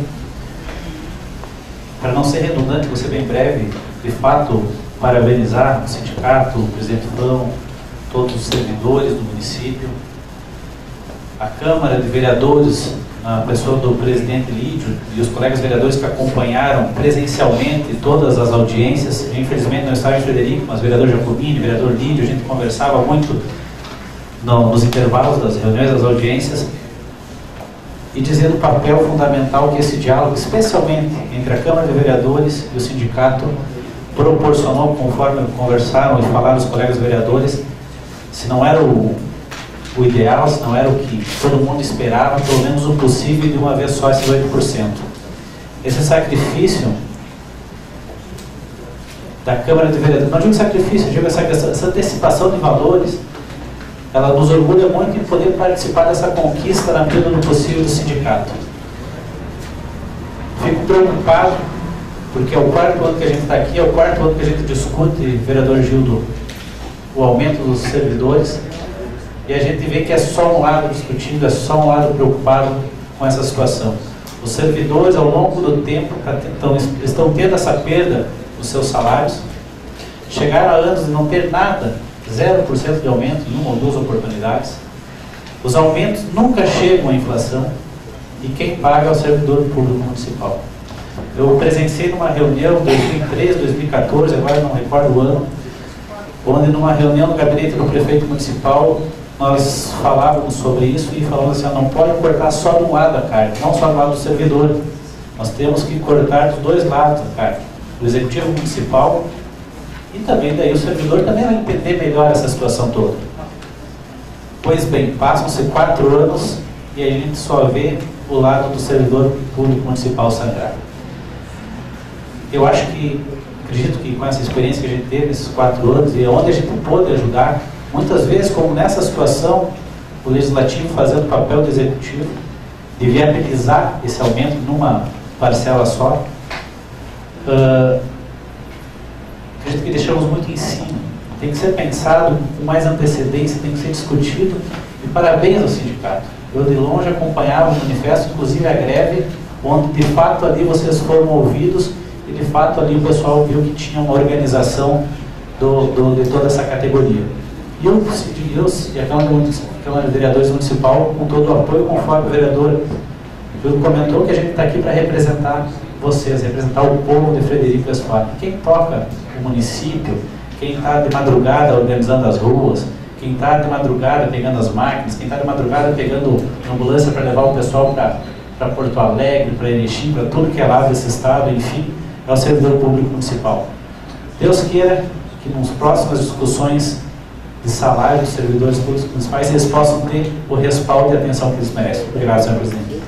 Para não ser redundante, vou ser bem breve, de fato, parabenizar o sindicato, o presidente Fão, todos os servidores do município, a Câmara de Vereadores, a pessoa do presidente Lídio e os colegas vereadores que acompanharam presencialmente todas as audiências. Eu, infelizmente não estava em Frederico, mas o vereador Jacobini, o vereador Lídio, a gente conversava muito no, nos intervalos das reuniões, das audiências, e dizendo o papel fundamental que esse diálogo, especialmente entre a Câmara de Vereadores e o sindicato, proporcionou, conforme conversaram e falaram os colegas vereadores. Se não era o o ideal, se não era o que todo mundo esperava, pelo menos o possível, de uma vez só esses oito por cento. Esse sacrifício da Câmara de Vereadores, não digo sacrifício, digo essa, essa antecipação de valores, ela nos orgulha muito em poder participar dessa conquista na medida do possível do sindicato. Fico preocupado, porque é o quarto ano que a gente está aqui, é o quarto ano que a gente discute, vereador Gildo, o aumento dos servidores, e a gente vê que é só um lado discutindo, é só um lado preocupado com essa situação. Os servidores, ao longo do tempo, estão, estão tendo essa perda dos seus salários, chegaram a anos de não ter nada, zero por cento de aumento em uma ou duas oportunidades. Os aumentos nunca chegam à inflação, e quem paga é o servidor público municipal. Eu presenciei numa reunião em dois mil e treze, dois mil e quatorze, agora não recordo o ano, onde numa reunião no gabinete do prefeito municipal, nós falávamos sobre isso e falamos assim, não pode cortar só de um lado a carne, não só do lado do servidor. Nós temos que cortar dos dois lados a carne, do executivo municipal e também daí o servidor também vai entender melhor essa situação toda. Pois bem, passam-se quatro anos e a gente só vê o lado do servidor público municipal sangrar. Eu acho que, acredito que com essa experiência que a gente teve nesses quatro anos e onde a gente pôde ajudar, muitas vezes, como nessa situação, o Legislativo fazendo o papel do Executivo, de viabilizar esse aumento numa parcela só, uh, acredito que deixamos muito em cima. Tem que ser pensado com mais antecedência, tem que ser discutido, e parabéns ao sindicato. Eu de longe acompanhava o manifesto, inclusive a greve, onde de fato ali vocês foram ouvidos, e de fato ali o pessoal viu que tinha uma organização do, do, de toda essa categoria. E eu, eu e a Câmara de, Câmara de Vereadores Municipal, com todo o apoio, conforme o vereador Júlio comentou, que a gente está aqui para representar vocês, representar o povo de Frederico Westphalen. Quem toca o município, quem está de madrugada organizando as ruas, quem está de madrugada pegando as máquinas, quem está de madrugada pegando ambulância para levar o pessoal para Porto Alegre, para Erechim, para tudo que é lá desse estado, enfim, é o servidor público municipal. Deus queira que nas próximas discussões de salário dos servidores públicos municipais eles possam ter o respaldo e a atenção que eles merecem. Obrigado, senhor presidente.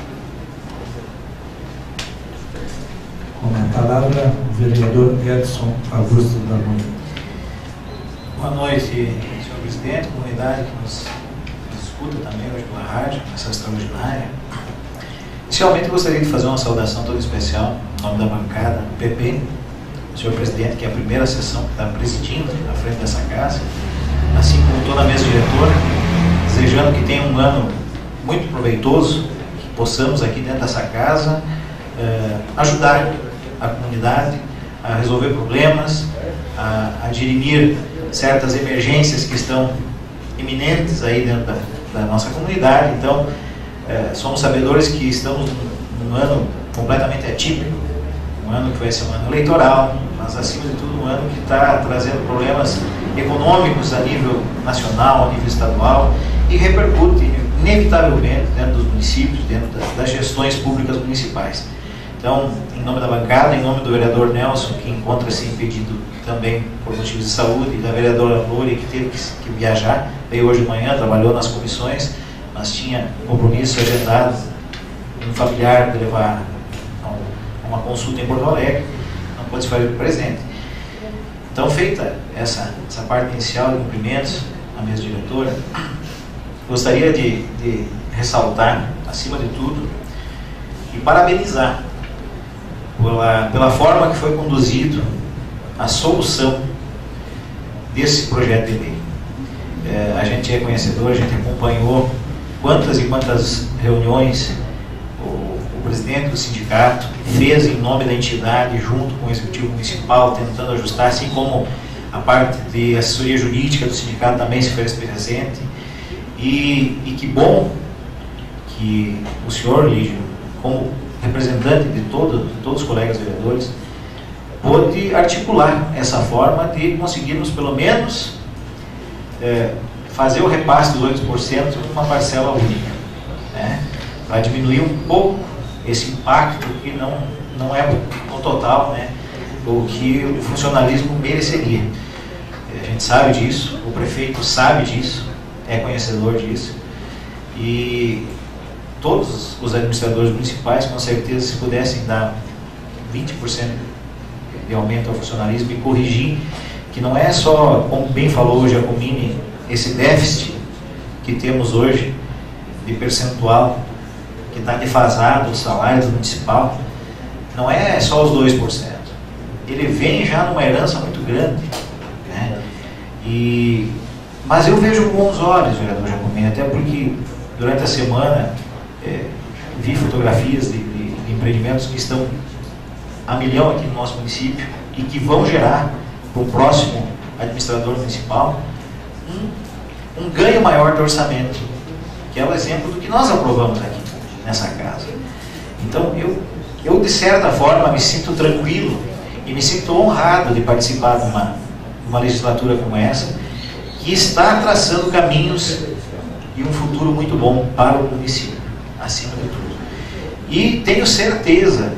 Com a palavra, o vereador Edson Augusto da Moura. Boa noite, senhor presidente, comunidade que nos, nos escuta também hoje pela rádio, nessa extraordinária. Inicialmente, gostaria de fazer uma saudação toda especial, em nome da bancada P P, o senhor presidente, que é a primeira sessão que está presidindo na frente dessa casa, assim como toda a mesa diretora, desejando que tenha um ano muito proveitoso, que possamos aqui dentro dessa casa eh, ajudar a comunidade a resolver problemas, a, a dirimir certas emergências que estão iminentes aí dentro da, da nossa comunidade. Então, eh, somos sabedores que estamos num, num ano completamente atípico, um ano que vai ser um ano eleitoral, mas acima de tudo um ano que está trazendo problemas econômicos a nível nacional, a nível estadual, e repercute inevitavelmente dentro dos municípios, dentro das, das gestões públicas municipais. Então, em nome da bancada, em nome do vereador Nelson, que encontra-se impedido também por motivos de saúde, e da vereadora Lúria, que teve que, que viajar, veio hoje de manhã, trabalhou nas comissões, mas tinha um compromisso agendado, um familiar de levar a uma consulta em Porto Alegre, não pôde se fazer presente. Então, feita essa, essa parte inicial de cumprimentos à mesa diretora, gostaria de, de ressaltar, acima de tudo, e parabenizar pela, pela forma que foi conduzido a solução desse projeto de lei. É, a gente é conhecedor, a gente acompanhou quantas e quantas reuniões o, o presidente do sindicato fez em nome da entidade, junto com o executivo municipal, tentando ajustar, assim como a parte de assessoria jurídica do sindicato também se fez presente. E, e que bom que o senhor, Lígio, como representante de, todo, de todos os colegas vereadores, pôde articular essa forma de conseguirmos, pelo menos, é, fazer o repasse dos oito por cento numa parcela única, né, para diminuir um pouco esse impacto que não, não é no total, né, o que o funcionalismo mereceria. A gente sabe disso, o prefeito sabe disso, é conhecedor disso, e todos os administradores municipais, com certeza, se pudessem dar vinte por cento de aumento ao funcionalismo e corrigir, que não é só, como bem falou o Giacomini, esse déficit que temos hoje de percentual, que está defasado, o salário do municipal, não é só os dois por cento. Ele vem já numa herança muito grande, né? E, mas eu vejo com bons olhos, vereador Giacomini, até porque durante a semana é, vi fotografias de, de, de empreendimentos que estão a milhão aqui no nosso município e que vão gerar para o próximo administrador municipal um, um ganho maior de orçamento, que é o exemplo do que nós aprovamos aqui nessa casa. Então eu, eu de certa forma me sinto tranquilo e me sinto honrado de participar de uma, de uma legislatura como essa, que está traçando caminhos e um futuro muito bom para o município, acima de tudo. E tenho certeza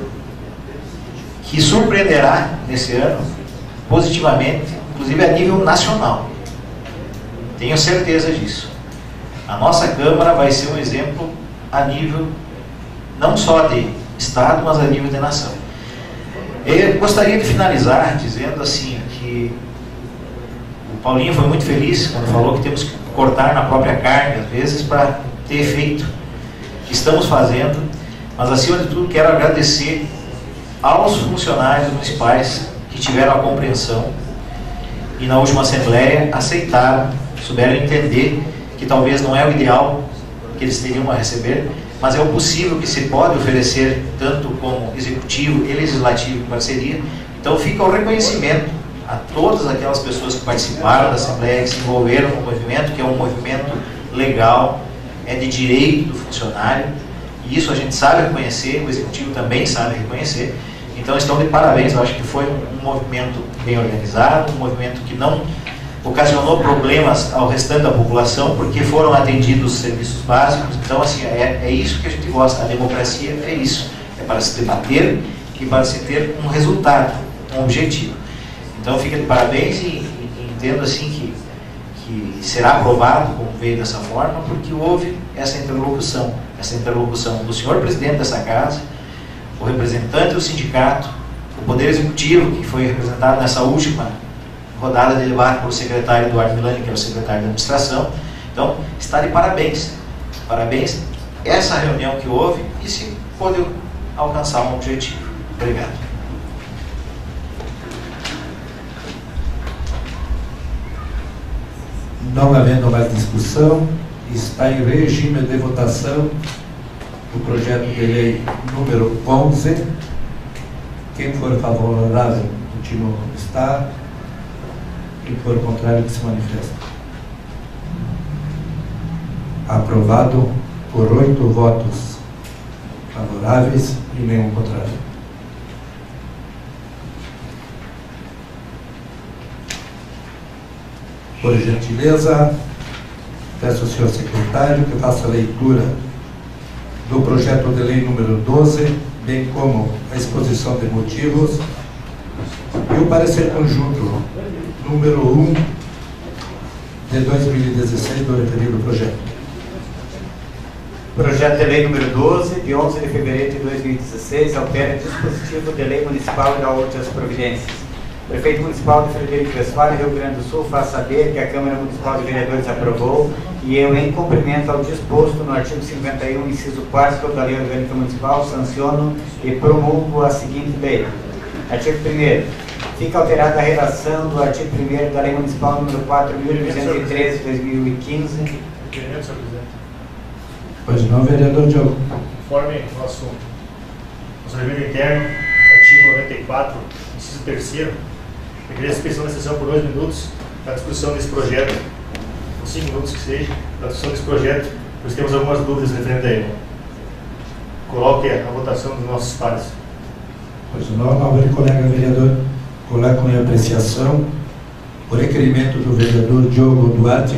que surpreenderá nesse ano positivamente, inclusive a nível nacional. Tenho certeza disso. A nossa Câmara vai ser um exemplo a nível não só de Estado, mas a nível de nação. Eu gostaria de finalizar dizendo assim que o Paulinho foi muito feliz quando falou que temos que cortar na própria carne, às vezes, para ter efeito. Que estamos fazendo, mas acima de tudo quero agradecer aos funcionários municipais que tiveram a compreensão e na última Assembleia aceitaram, souberam entender que talvez não é o ideal que eles teriam a receber, mas é o possível que se pode oferecer tanto como executivo e legislativo em parceria. Então fica o reconhecimento a todas aquelas pessoas que participaram da Assembleia, que se envolveram no movimento, que é um movimento legal, é de direito do funcionário, e isso a gente sabe reconhecer, o executivo também sabe reconhecer. Então estão de parabéns. Eu acho que foi um, um movimento bem organizado, um movimento que não ocasionou problemas ao restante da população, porque foram atendidos os serviços básicos. Então assim, é, é isso que a gente gosta. A democracia é isso, é para se debater e para se ter um resultado, um objetivo. Então fica de parabéns e, e, e entendo assim que, que será aprovado como veio dessa forma, porque houve essa interlocução, essa interlocução do senhor presidente dessa casa, o representante do sindicato, o Poder Executivo, que foi representado nessa última rodada de debate pelo secretário Eduardo Milani, que é o secretário da administração. Então, está de parabéns. Parabéns essa reunião que houve e se pôde alcançar um objetivo. Obrigado. Não havendo mais discussão, está em regime de votação o projeto de lei número onze. Quem for favorável, continua como está. Quem for contrário, que se manifesta. Aprovado por oito votos favoráveis e nenhum contrário. Por gentileza, peço ao senhor secretário que faça a leitura do projeto de lei número doze, bem como a exposição de motivos e o parecer conjunto número um de dois mil e dezesseis do referido projeto. Projeto de Lei número doze, de onze de fevereiro de dois mil e dezesseis, altera dispositivo de lei municipal e dá outras providências. O Prefeito Municipal de Frederico Westphalen, Rio Grande do Sul, faz saber que a Câmara Municipal de Vereadores aprovou e eu, em cumprimento ao disposto no artigo cinquenta e um, inciso quarto da Lei Orgânica Municipal, sanciono e promulgo a seguinte lei. Artigo primeiro. Fica alterada a redação do artigo primeiro da Lei Municipal número quatro mil duzentos e treze de dois mil e quinze. Requerimento, senhor presidente. Pois não, vereador Diogo. Conforme nosso, nosso regimento interno, artigo noventa e quatro, inciso terceiro, eu queria a suspensão da sessão por dois minutos para a discussão desse projeto, ou cinco minutos que seja, para a discussão desse projeto, pois temos algumas dúvidas referente a ele. Coloque a votação dos nossos pares. Pois não, nobre colega vereador, coloco em apreciação o requerimento do vereador Diogo Duarte,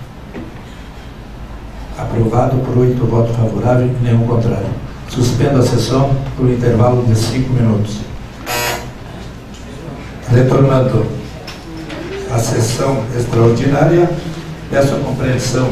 aprovado por oito votos favoráveis e nenhum contrário. Suspendo a sessão por um intervalo de cinco minutos. Retornando à sessão extraordinária, peço a compreensão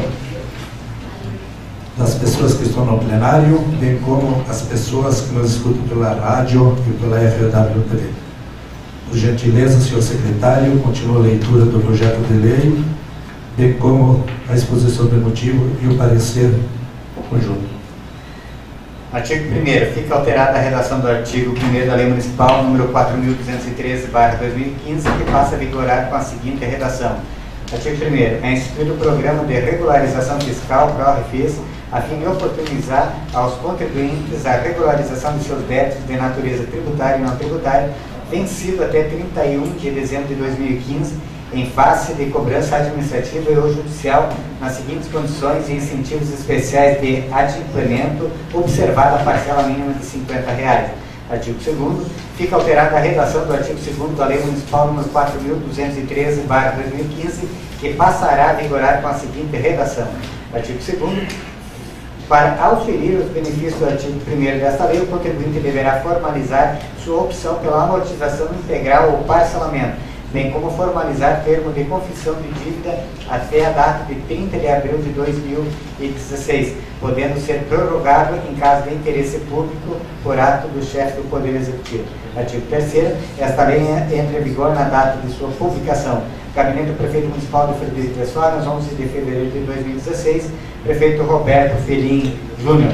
das pessoas que estão no plenário, bem como as pessoas que nos escutam pela rádio e pela R W T V. Por gentileza, senhor secretário, continua a leitura do projeto de lei, bem como a exposição do motivo e o parecer conjunto. Artigo primeiro. Fica alterada a redação do artigo primeiro da Lei Municipal número quatro mil duzentos e treze barra dois mil e quinze, que passa a vigorar com a seguinte redação. Artigo primeiro. É instituído o Programa de Regularização Fiscal, PROREFIS, a fim de oportunizar aos contribuintes a regularização de seus débitos de natureza tributária e não tributária, vencido até trinta e um de dezembro de dois mil e quinze, em face de cobrança administrativa e ou judicial, nas seguintes condições e incentivos especiais de adimplemento, observada a parcela mínima de cinquenta reais. Artigo segundo. Fica alterada a redação do artigo segundo da Lei Municipal número quatro mil duzentos e treze barra dois mil e quinze, que passará a vigorar com a seguinte redação. Artigo segundo. Para auferir os benefícios do artigo primeiro desta lei, o contribuinte deverá formalizar sua opção pela amortização integral ou parcelamento, bem como formalizar termo de confissão de dívida até a data de trinta de abril de dois mil e dezesseis, podendo ser prorrogado em caso de interesse público por ato do chefe do Poder Executivo. Artigo terceiro. Esta lei entra em vigor na data de sua publicação. Gabinete do Prefeito Municipal de Frederico Westphalen, onze de fevereiro de dois mil e dezesseis, Prefeito Roberto Felim Júnior.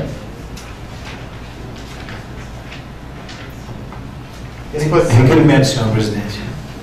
Requerimento, senhor presidente.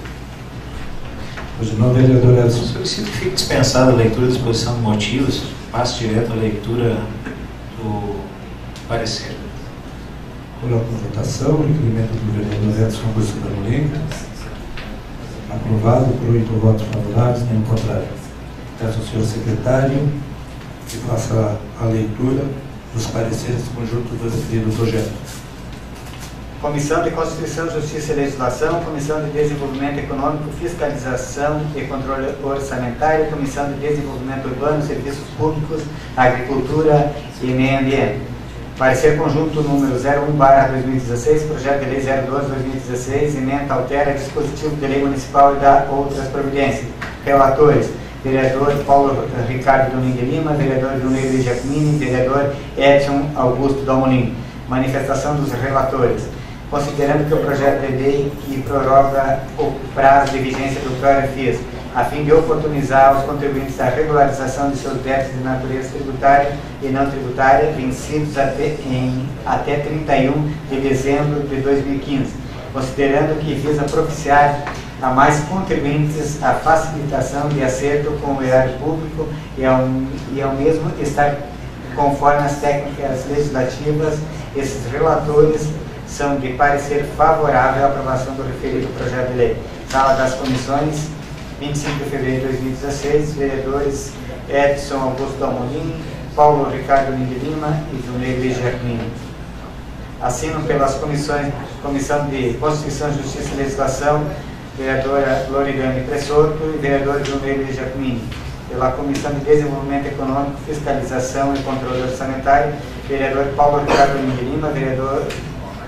Pois não, vereador Edson. Solicito que fique dispensada a leitura da exposição de motivos, passe direto à leitura do parecer. Coloco em votação o requerimento do vereador Edson Augusto da Molim, aprovado por oito votos favoráveis, nenhum contrário. Peço ao senhor secretário que faça a leitura dos pareceres conjuntos do referido projeto. Comissão de Constituição, Justiça e Legislação, Comissão de Desenvolvimento Econômico, Fiscalização e Controle Orçamentário, Comissão de Desenvolvimento Urbano, Serviços Públicos, Agricultura e Meio Ambiente. Parecer conjunto número zero um barra dois mil e dezesseis, projeto de lei zero dois barra dois mil e dezesseis, emenda altera dispositivo de lei municipal e dá outras providências. Relatores: vereador Paulo Ricardo Domingue Lima, vereador Juneiro Jacmini, vereador Edson Augusto Dalmolin. Manifestação dos relatores. Considerando que o projeto de lei que prorroga o prazo de vigência do PROREFIS, a fim de oportunizar aos contribuintes a regularização de seus débitos de natureza tributária e não tributária, vencidos até, em, até trinta e um de dezembro de dois mil e quinze, considerando que visa propiciar a mais contribuintes a facilitação de acerto com o erário público e ao, e ao mesmo estar conforme as técnicas legislativas, esses relatores são de parecer favorável à aprovação do referido projeto de lei. Sala das Comissões, vinte e cinco de fevereiro de dois mil e dezesseis, vereadores Edson Augusto Dalmolin, Paulo Ricardo Domingue Lima e Juneiro Jacmini. Assinam pelas comissões, Comissão de Constituição, Justiça e Legislação, vereadora Loridane Pressoto e vereador Juneiro Jacmini. Pela Comissão de Desenvolvimento Econômico, Fiscalização e Controle Orçamentário, vereador Paulo Ricardo Domingue Lima, vereador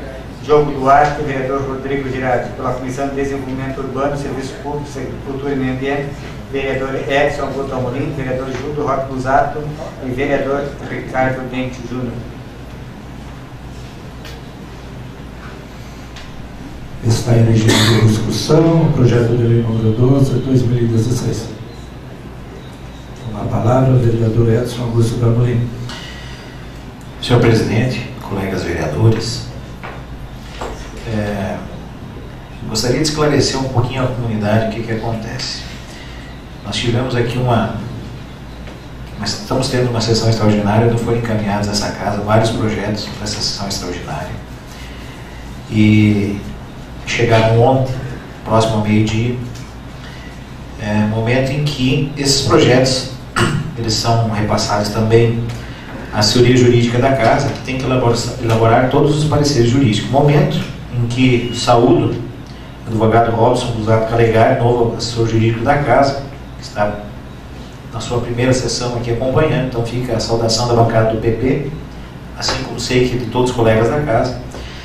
Diogo Duarte, vereador Rodrigo Girardi. Pela Comissão de Desenvolvimento Urbano, Serviço Público, Agricultura e Meio Ambiente, vereador Edson Augusto Amorim, vereador Gildo Roque Busato e vereador Ricardo Dente Júnior. Está em regime de discussão o projeto de lei número doze de dois mil e dezesseis. Com a palavra, o vereador Edson Augusto Amorim. Senhor presidente, colegas vereadores, é, gostaria de esclarecer um pouquinho à comunidade o que, que acontece. Nós tivemos aqui uma, mas estamos tendo uma sessão extraordinária, não foram encaminhados nessa casa vários projetos para essa sessão extraordinária. E chegaram ontem, próximo ao meio-dia, é, momento em que esses projetos eles são repassados também à assessoria jurídica da casa, que tem que elaborar, elaborar todos os pareceres jurídicos. Momento em que saúdo o advogado Robson Busato Calegari, novo assessor jurídico da casa, que está na sua primeira sessão aqui acompanhando, então fica a saudação da bancada do P P, assim como sei que de todos os colegas da casa,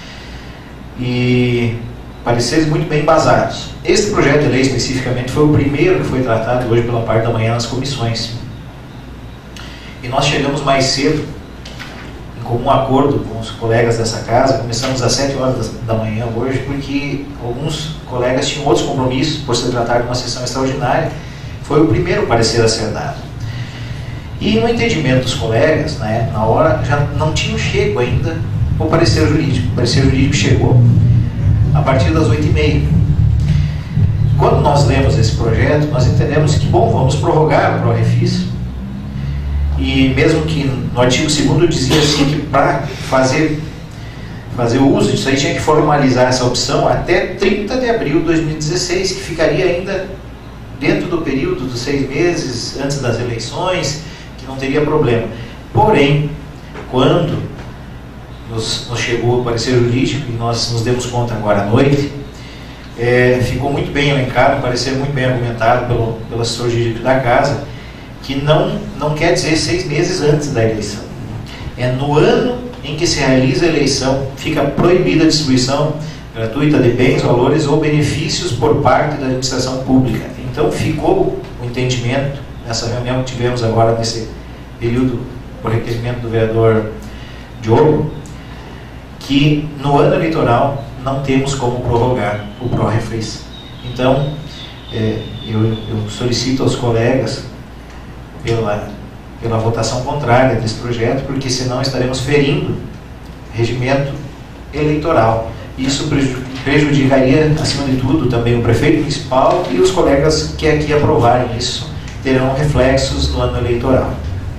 e pareceres muito bem embasados. Este projeto de lei especificamente foi o primeiro que foi tratado hoje pela parte da manhã nas comissões. E nós chegamos mais cedo, em comum acordo com os colegas dessa casa, começamos às sete horas da manhã hoje, porque alguns colegas tinham outros compromissos, por se tratar de uma sessão extraordinária. Foi o primeiro parecer a ser dado. E no entendimento dos colegas, né, na hora, já não tinham chego ainda o parecer jurídico. O parecer jurídico chegou a partir das oito e meia. Quando nós lemos esse projeto, nós entendemos que, bom, vamos prorrogar o PROREFIS, e mesmo que no artigo segundo dizia assim que para fazer, fazer o uso disso aí tinha que formalizar essa opção até trinta de abril de dois mil e dezesseis, que ficaria ainda dentro do período dos seis meses antes das eleições, que não teria problema. Porém, quando nos, nos chegou o parecer jurídico, e nós nos demos conta agora à noite, é, ficou muito bem elencado, um parecer muito bem argumentado pelo, pelo assessor jurídico da casa, que não, não quer dizer seis meses antes da eleição. É no ano em que se realiza a eleição, fica proibida a distribuição gratuita de bens, valores ou benefícios por parte da administração pública. Então ficou o entendimento, nessa reunião que tivemos agora nesse período, por requerimento do vereador Diogo, que no ano eleitoral não temos como prorrogar o PROREFIS. Então, é, eu, eu solicito aos colegas pela, pela votação contrária desse projeto, porque senão estaremos ferindo regimento eleitoral. Isso prejudicaria, acima de tudo, também o prefeito municipal, e os colegas que aqui aprovarem isso terão reflexos no ano eleitoral.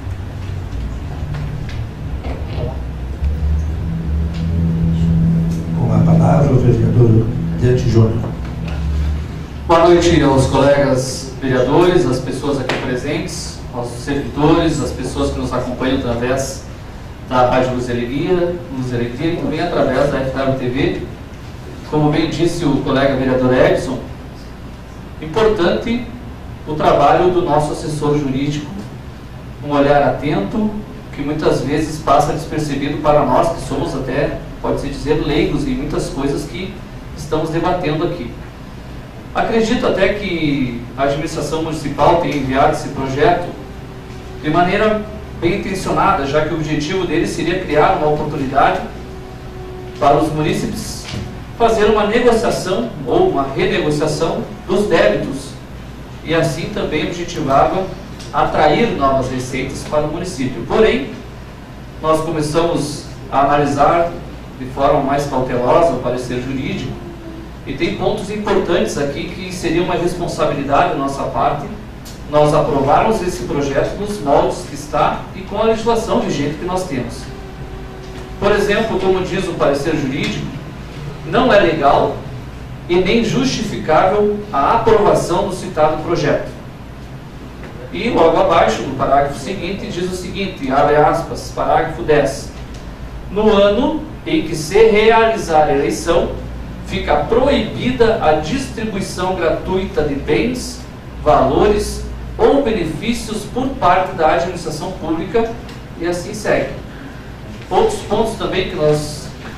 Com a palavra, o vereador Dente Júnior. Boa noite aos colegas vereadores, às pessoas aqui presentes, aos servidores, às pessoas que nos acompanham através da Rádio Luz e Alegria, Luz e Alegria e também através da F W T V. Como bem disse o colega vereador Edson, importante o trabalho do nosso assessor jurídico, um olhar atento, que muitas vezes passa despercebido para nós, que somos até, pode-se dizer, leigos em muitas coisas que estamos debatendo aqui. Acredito até que a administração municipal tenha enviado esse projeto de maneira bem intencionada, já que o objetivo dele seria criar uma oportunidade para os munícipes fazer uma negociação ou uma renegociação dos débitos, e assim também objetivava atrair novas receitas para o município. Porém, nós começamos a analisar de forma mais cautelosa o parecer jurídico, e tem pontos importantes aqui que seria uma responsabilidade da nossa parte nós aprovarmos esse projeto nos moldes que está e com a legislação vigente que nós temos. Por exemplo, como diz o parecer jurídico, não é legal e nem justificável a aprovação do citado projeto. E logo abaixo, no parágrafo seguinte, diz o seguinte, abre aspas, parágrafo dez. No ano em que se realizar a eleição, fica proibida a distribuição gratuita de bens, valores ou benefícios por parte da administração pública, e assim segue. Outros pontos também que nós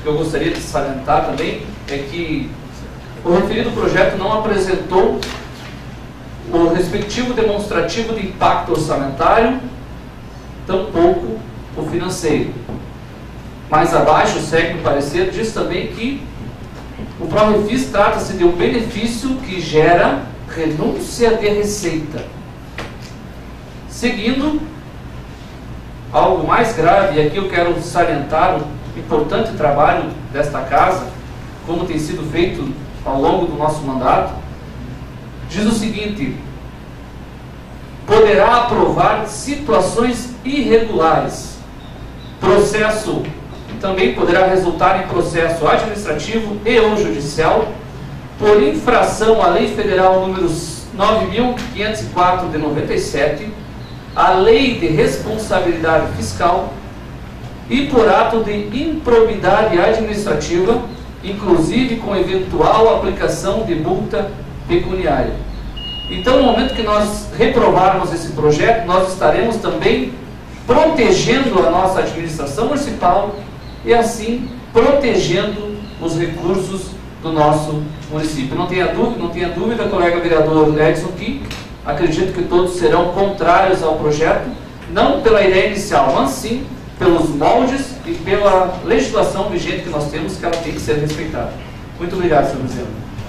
que eu gostaria de salientar também é que o referido projeto não apresentou o respectivo demonstrativo de impacto orçamentário, tampouco o financeiro. Mais abaixo, segue no parecer, diz também que o PROREFIS trata-se de um benefício que gera renúncia de receita. Seguindo, algo mais grave, e aqui eu quero salientar o importante trabalho desta casa, como tem sido feito ao longo do nosso mandato, diz o seguinte: poderá aprovar situações irregulares. Processo também poderá resultar em processo administrativo e ou judicial por infração à Lei Federal número nove mil quinhentos e quatro de noventa e sete, a Lei de Responsabilidade Fiscal e por ato de improbidade administrativa, inclusive com eventual aplicação de multa pecuniária. Então, no momento que nós reprovarmos esse projeto, nós estaremos também protegendo a nossa administração municipal e assim protegendo os recursos do nosso município. Não tenha dúvida, não tenha dúvida, colega vereador Edson, que acredito que todos serão contrários ao projeto, não pela ideia inicial, mas sim pelos moldes e pela legislação vigente que nós temos, que ela tem que ser respeitada. Muito obrigado, senhor presidente.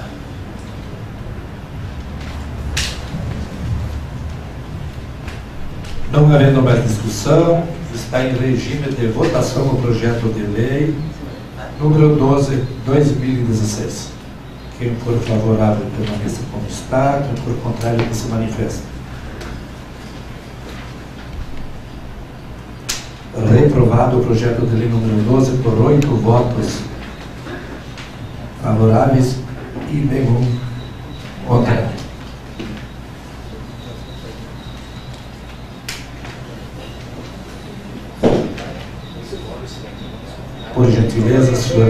Não havendo mais discussão, está em regime de votação o projeto de lei número doze, dois mil e dezesseis. Quem for favorável permaneça como está, quem for contrário que se manifeste. Reprovado o projeto de lei número doze por oito votos favoráveis e nenhum contrário. Por gentileza, senhor.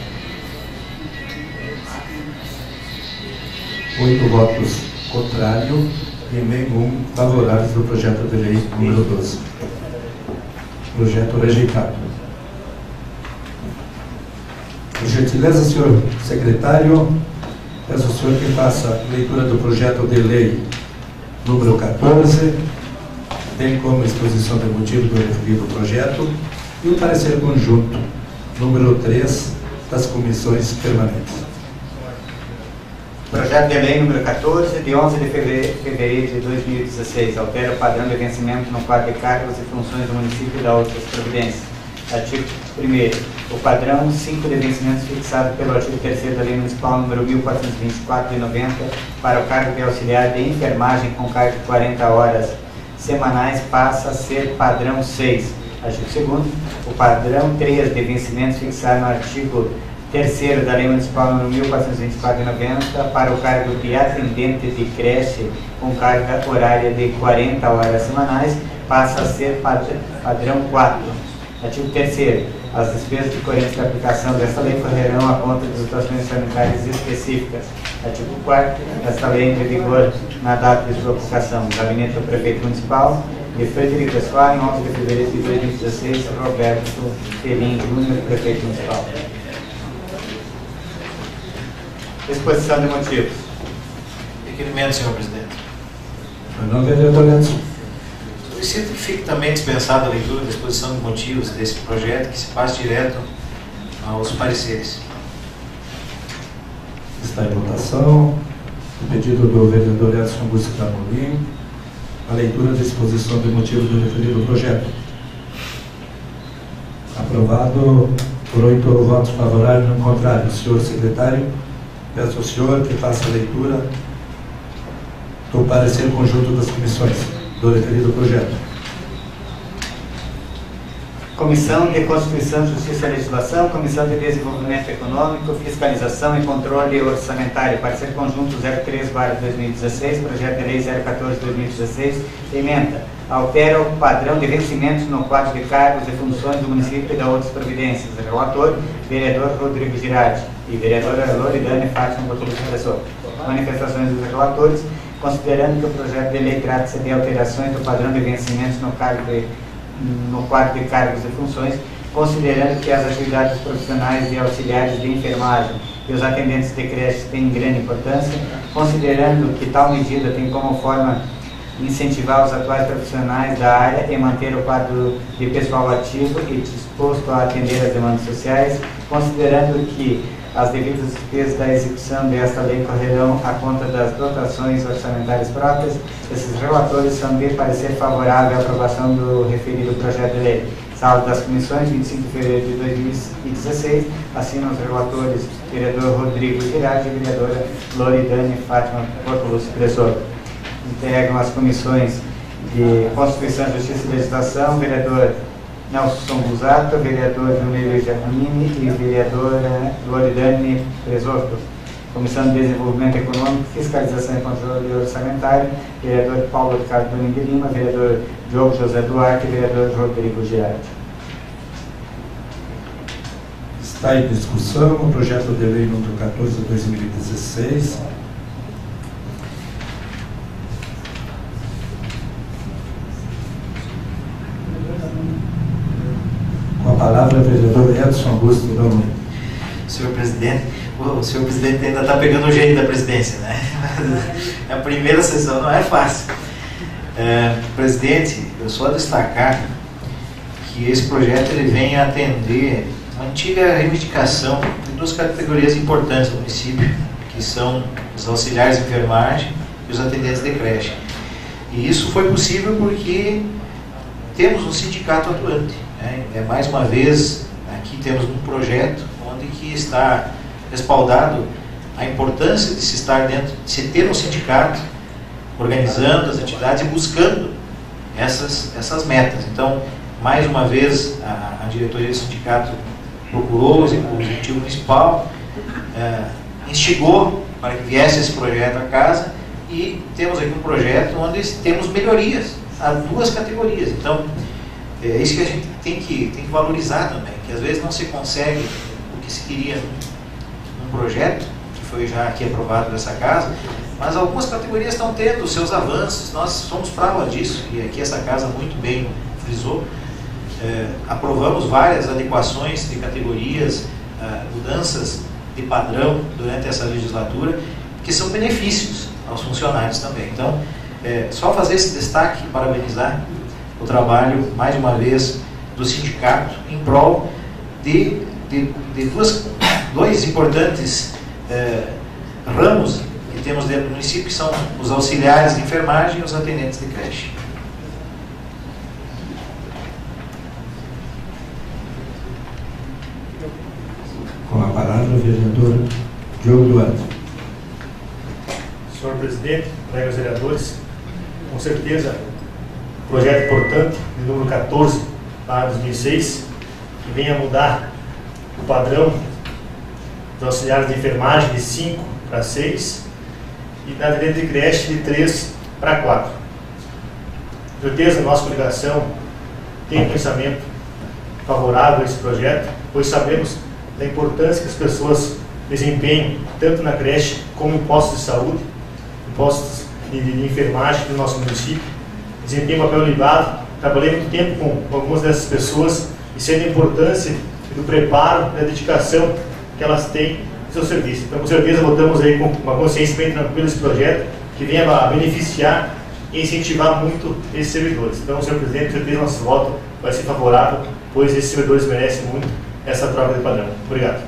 Oito votos contrários e nenhum favoráveis do projeto de lei número doze. Projeto rejeitado. Por gentileza, senhor secretário, peço ao senhor que faça leitura do projeto de lei número quatorze, bem como exposição de motivo do referido projeto e o parecer conjunto número três das comissões permanentes. Projeto de lei número quatorze, de onze de fevereiro de dois mil e dezesseis, altera o padrão de vencimento no quadro de cargos e funções do município e da outras providências. Artigo primeiro. O padrão cinco de vencimentos fixado pelo artigo terceiro da Lei Municipal número mil quatrocentos e vinte e quatro de noventa para o cargo de auxiliar de enfermagem com cargo de quarenta horas semanais passa a ser padrão seis. Artigo segundo. O padrão três de vencimentos fixado no artigo terceiro da Lei Municipal número mil quatrocentos e vinte e quatro de noventa para o cargo de atendente de creche com carga horária de quarenta horas semanais passa a ser padrão quatro. Artigo terceiro. As despesas decorrentes da aplicação desta lei correrão à conta das dotações sanitárias específicas. Artigo quarto. Esta lei entra em vigor na data de sua aplicação. Gabinete do Prefeito Municipal de Frederico Pessoa, em onze de fevereiro de dois mil e dezesseis, Roberto Felim Júnior, Prefeito Municipal. Exposição de motivos. Requerimento, senhor presidente. Não, vereador Edson. Solicito que fique também dispensada a leitura da exposição de motivos desse projeto, que se passe direto aos pareceres. Está em votação o pedido do vereador Edson Augusto Camolin, a leitura da exposição de motivos do referido projeto. Aprovado por oito votos favoráveis e não contrário. Senhor secretário, peço ao senhor que faça a leitura do parecer conjunto das comissões do referido projeto. Comissão de Constituição, Justiça e Legislação, Comissão de Desenvolvimento Econômico, Fiscalização e Controle Orçamentário, parecer conjunto zero três barra dois mil e dezesseis, projeto de lei zero quatorze barra dois mil e dezesseis, emenda, altera o padrão de vencimentos no quadro de cargos e funções do município e da outras providências. Relator, vereador Rodrigo Girardi e vereadora Loridane Fátima Botelho de Pessoa. Manifestações dos relatores, considerando que o projeto de lei trata-se de alterações do padrão de vencimentos no, cargo de, no quadro de cargos e funções considerando que as atividades profissionais de auxiliares de enfermagem e os atendentes de creche têm grande importância, considerando que tal medida tem como forma incentivar os atuais profissionais da área e manter o quadro de pessoal ativo e disposto a atender as demandas sociais, considerando que as devidas despesas da execução desta lei correrão à conta das dotações orçamentárias próprias, esses relatores são de parecer favorável à aprovação do referido projeto de lei. Saldo das comissões, vinte e cinco de fevereiro de dois mil e dezesseis, assinam os relatores vereador Rodrigo Girardi e vereadora Loridane Fátima Portolucci Presoto. Integram as comissões de Constituição, Justiça e Legislação, vereador Nelson Busato, vereador Júlio Giacomini e vereadora Loridane Presoto. Comissão de Desenvolvimento Econômico, Fiscalização e Controle Orçamentário, vereador Paulo Ricardo de Lima, vereador Diogo José Duarte e vereador Rodrigo Girardi. Está em discussão o projeto de lei número quatorze de dois mil e dezesseis. Com a palavra, o vereador Edson Augusto Domingos. Senhor presidente, o senhor presidente ainda está pegando o jeito da presidência, né? A primeira sessão não é fácil. É, presidente, eu só destacar que esse projeto ele vem a atender uma antiga reivindicação de duas categorias importantes do município, que são os auxiliares de enfermagem e os atendentes de creche. E isso foi possível porque temos um sindicato atuante. Né? É mais uma vez, aqui temos um projeto onde que está respaldado a importância de se estar dentro, de se ter um sindicato organizando as atividades e buscando essas, essas metas. Então, mais uma vez, a, a diretoria do sindicato procurou o executivo municipal, é, instigou para que viesse esse projeto à casa e temos aqui um projeto onde temos melhorias a duas categorias. Então, é isso que a gente tem que, tem que valorizar também, que às vezes não se consegue o que se queria num projeto, que foi já aqui aprovado nessa casa, mas algumas categorias estão tendo os seus avanços, nós somos prova disso, e aqui essa casa muito bem frisou. É, aprovamos várias adequações de categorias, é, mudanças de padrão durante essa legislatura, que são benefícios aos funcionários também. Então, é, só fazer esse destaque e parabenizar o trabalho, mais uma vez, do sindicato em prol de, de, de duas, dois importantes é, ramos que temos dentro do município, que são os auxiliares de enfermagem e os atendentes de creche. Com a palavra, o vereador Diogo Duarte. Senhor presidente, colegas vereadores, com certeza, projeto importante, de número quatorze, para dois mil e seis, que vem a mudar o padrão dos auxiliares de enfermagem de cinco para seis e da atendente de creche de três para quatro. Com certeza, a nossa coligação tem um pensamento favorável a esse projeto, pois sabemos da importância que as pessoas desempenham tanto na creche como em postos de saúde, em postos de, de, de enfermagem do nosso município. Desempenham um papel ligado. Trabalhei muito tempo com, com algumas dessas pessoas e sei da importância do preparo e da dedicação que elas têm no seu serviço. Então, com certeza, votamos aí com uma consciência bem tranquila esse projeto, que venha a beneficiar e incentivar muito esses servidores. Então, senhor presidente, com certeza, nosso voto vai ser favorável, pois esses servidores merecem muito essa troca de padrão. Obrigado.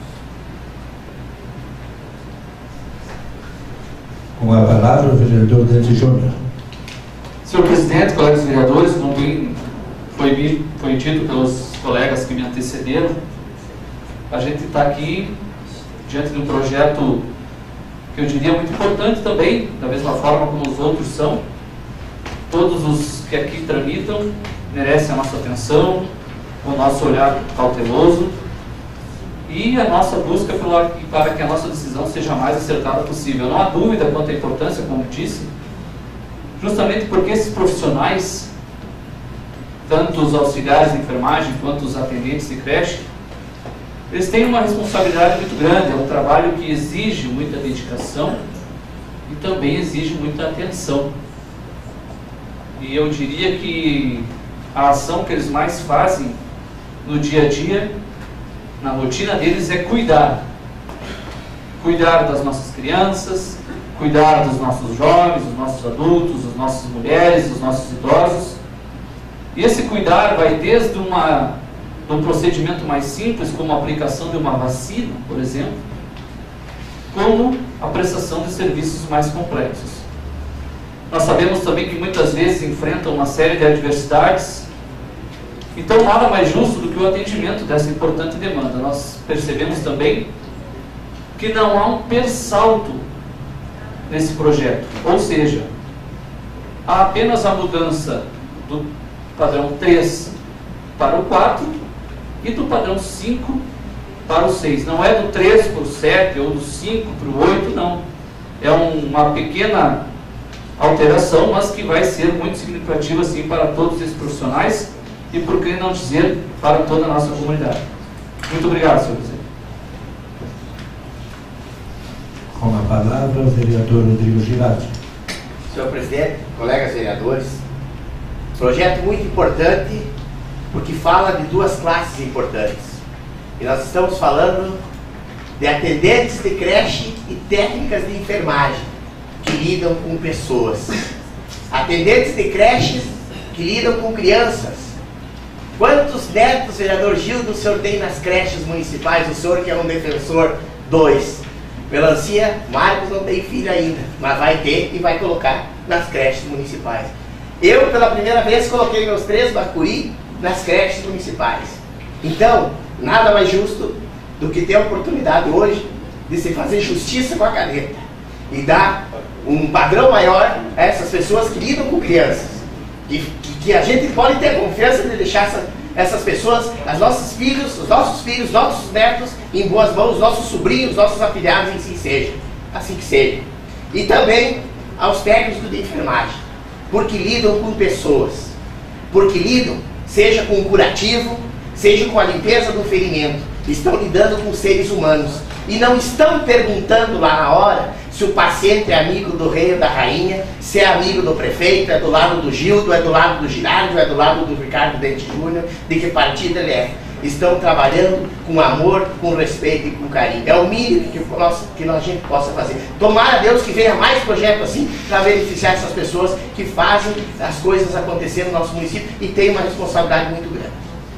Com a palavra, o vereador Dante Júnior. Senhor presidente, colegas vereadores, como bem foi, foi dito pelos colegas que me antecederam, a gente está aqui diante de um projeto que eu diria muito importante também, da mesma forma como os outros são. Todos os que aqui tramitam merecem a nossa atenção, o nosso olhar cauteloso e a nossa busca para que a nossa decisão seja a mais acertada possível. Não há dúvida quanto à importância, como disse, justamente porque esses profissionais, tanto os auxiliares de enfermagem quanto os atendentes de creche, eles têm uma responsabilidade muito grande. É um trabalho que exige muita dedicação e também exige muita atenção. E eu diria que a ação que eles mais fazem no dia a dia, na rotina deles, é cuidar. Cuidar das nossas crianças, cuidar dos nossos jovens, dos nossos adultos, das nossas mulheres, dos nossos idosos. E esse cuidar vai desde uma, de um procedimento mais simples, como a aplicação de uma vacina, por exemplo, como a prestação de serviços mais complexos. Nós sabemos também que muitas vezes enfrentam uma série de adversidades, então nada mais justo do que o atendimento dessa importante demanda. Nós percebemos também que não há um persalto nesse projeto, ou seja, há apenas a mudança do padrão três para o quatro e do padrão cinco para o seis. Não é do três para o sete ou do cinco para o oito, não. É um, uma pequena alteração, mas que vai ser muito significativa assim, para todos esses profissionais e, por que não dizer, para toda a nossa comunidade. Muito obrigado, senhor presidente. Com a palavra, o vereador Rodrigo Girardi. Senhor presidente, colegas vereadores, projeto muito importante, porque fala de duas classes importantes. E nós estamos falando de atendentes de creche e técnicas de enfermagem, que lidam com pessoas. Atendentes de creches que lidam com crianças. Quantos netos, vereador Gildo, o senhor tem nas creches municipais? O senhor que é um defensor, dois. Melancia, Marcos não tem filho ainda, mas vai ter e vai colocar nas creches municipais. Eu, pela primeira vez, coloquei meus três bacuri nas creches municipais. Então, nada mais justo do que ter a oportunidade hoje de se fazer justiça com a caneta e dar um padrão maior a essas pessoas que lidam com crianças. Que, que, que a gente pode ter confiança de deixar essa, essas pessoas, os nossos filhos, os nossos filhos, nossos netos em boas mãos, nossos sobrinhos, nossos afilhados, assim seja. Assim que seja. E também aos técnicos de enfermagem, porque lidam com pessoas, porque lidam, seja com o curativo, seja com a limpeza do ferimento, estão lidando com seres humanos e não estão perguntando lá na hora se o paciente é amigo do rei ou da rainha, se é amigo do prefeito, é do lado do Gildo, é do lado do Girardi, é do lado do Ricardo Dente Júnior, de que partido ele é. Estão trabalhando com amor, com respeito e com carinho. É o mínimo que nós, que nós, a gente possa fazer. Tomara a Deus que venha mais projetos assim para beneficiar essas pessoas que fazem as coisas acontecer no nosso município e têm uma responsabilidade muito grande.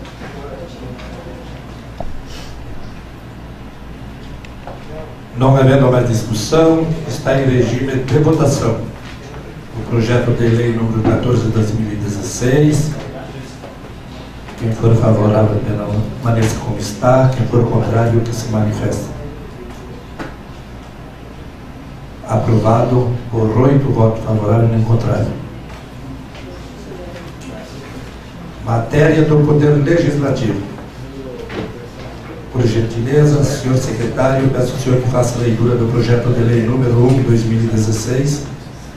Não havendo mais discussão, está em regime de votação o projeto de lei número quatorze de dois mil e dezesseis. Quem for favorável, permaneça como está. Quem for contrário, que se manifeste. Aprovado por oito votos favoráveis e nem contrário. Matéria do Poder Legislativo. Por gentileza, senhor secretário, peço ao senhor que faça a leitura do projeto de lei número um de dois mil e dezesseis,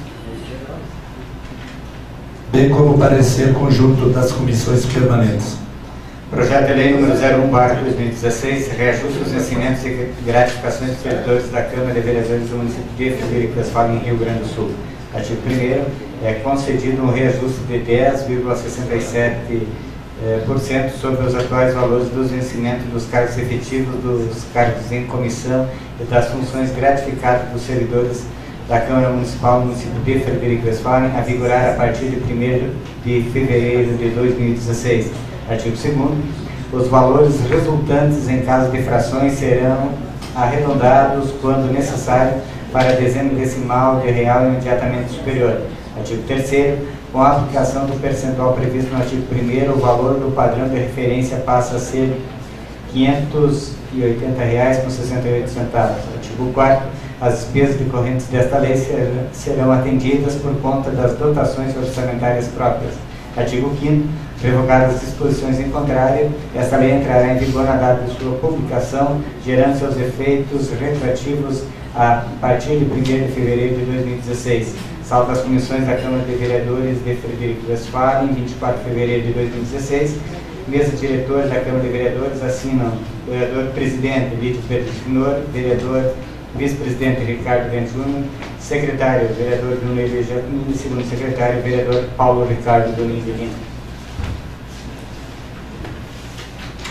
bem como o parecer conjunto das comissões permanentes. Projeto de lei número zero um barra dois mil e dezesseis, reajuste dos vencimentos e gratificações dos servidores da Câmara de Vereadores do município de Frederico Westphalen, em Rio Grande do Sul. Artigo primeiro, é concedido um reajuste de dez vírgula sessenta e sete por cento sobre os atuais valores dos vencimentos dos cargos efetivos, dos cargos em comissão e das funções gratificadas dos servidores da Câmara Municipal do município de Frederico Westphalen, a vigorar a partir de primeiro de fevereiro de dois mil e dezesseis. Artigo segundo, os valores resultantes em caso de frações serão arredondados quando necessário para dezena decimal de real imediatamente superior. Artigo terceiro, com a aplicação do percentual previsto no artigo primeiro, o valor do padrão de referência passa a ser quinhentos e oitenta reais com sessenta e oito centavos. Artigo quarto, as despesas decorrentes desta lei serão atendidas por conta das dotações orçamentárias próprias. Artigo quinto, revogadas as disposições em contrário, esta lei entrará em vigor na data de sua publicação, gerando seus efeitos retroativos a partir de primeiro de fevereiro de dois mil e dezesseis. Salvo as comissões da Câmara de Vereadores de Frederico Westphalen, vinte e quatro de fevereiro de dois mil e dezesseis. Mesa diretora da Câmara de Vereadores assinam vereador presidente Lídio Pedro Finor, vereador vice-presidente Ricardo Dente Júnior, secretário vereador Bruno Evangelino e segundo secretário vereador Paulo Ricardo Domingo Lima.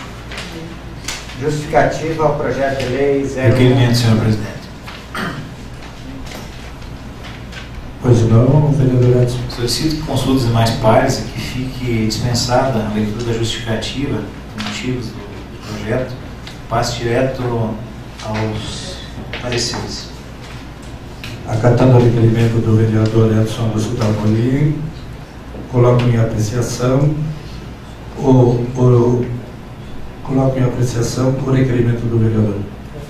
Justificativa ao projeto de lei zero um. Requerimento, senhor presidente. Pois não, vereador Edson. Solicito que consulte os demais pares e que fique dispensada a leitura da justificativa, dos motivos do, do projeto, passe direto aos pareceres. Acatando o requerimento do vereador Edson Augusto Dalmolin, coloco em apreciação o, o, coloco em apreciação o requerimento do vereador.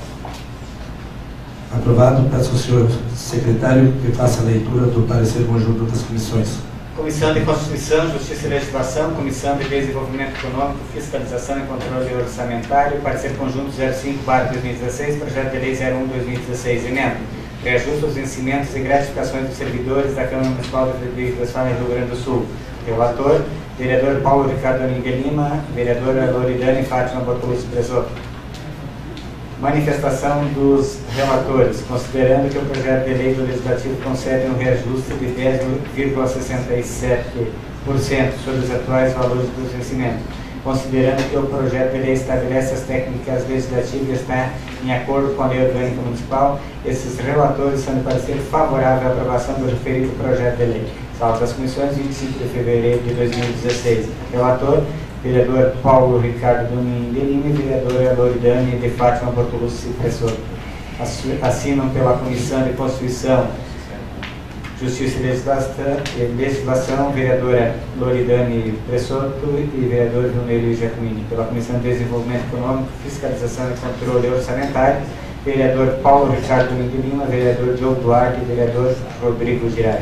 Aprovado. Peço ao senhor secretário que faça a leitura do parecer conjunto das comissões. Comissão de Constituição, Justiça e Legislação, Comissão de Desenvolvimento Econômico, Fiscalização e Controle Orçamentário, parecer conjunto zero cinco barra dois mil e dezesseis, projeto de lei zero um barra dois mil e dezesseis, emenda. Reajuste aos vencimentos e gratificações dos servidores da Câmara Municipal de Frederico Westphalen, Rio Grande do Sul. Relator, vereador Paulo Ricardo Aningue Lima, vereadora Loridane Fátima Bortolucci Presoto. Manifestação dos relatores, considerando que o projeto de lei do Legislativo concede um reajuste de dez vírgula sessenta e sete por cento sobre os atuais valores dos vencimentos, considerando que o projeto de lei estabelece as técnicas legislativas e está em acordo com a lei orgânica municipal, esses relatores são de parecer favorável à aprovação do referido projeto de lei. Salvo das comissões, vinte e cinco de fevereiro de dois mil e dezesseis. Relator, vereador Paulo Ricardo Domingue Lima e vereadora Loridane de Fátima Bortolucci Presoto. Assinam pela Comissão de Constituição, Justiça e Legislação, vereadora Loridane Presoto e vereador Junelio Giacomini. Pela Comissão de Desenvolvimento Econômico, Fiscalização e Controle Orçamentário, vereador Paulo Ricardo Domingue Lima, vereador Diogo Duarte e vereador Rodrigo Girardi.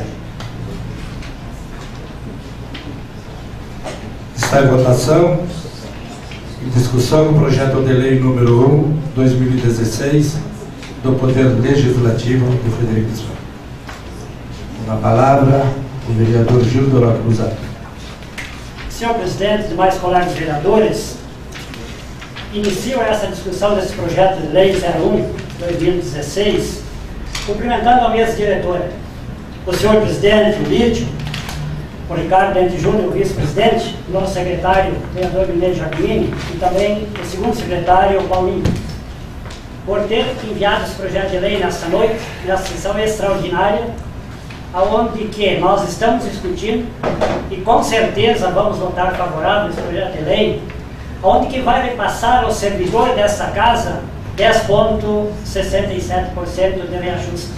Está em votação, em discussão, o projeto de lei número um, dois mil e dezesseis, do Poder Legislativo de Frederico Westphalen. Com a palavra, o vereador Gildo Roque Busato. Senhor presidente e demais colegas vereadores, inicio essa discussão desse projeto de lei zero um barra dois mil e dezesseis, cumprimentando a mesa diretora, o senhor presidente, o Lídio, o Ricardo Dente Júnior, o vice-presidente, o nosso secretário, o vereador Junelio Giacomini, e também o segundo secretário, o Paulinho, por ter enviado esse projeto de lei nesta noite, nessa sessão extraordinária, aonde que nós estamos discutindo, e com certeza vamos votar favorável esse projeto de lei, onde que vai repassar ao servidor desta casa dez vírgula sessenta e sete por cento de reajuste.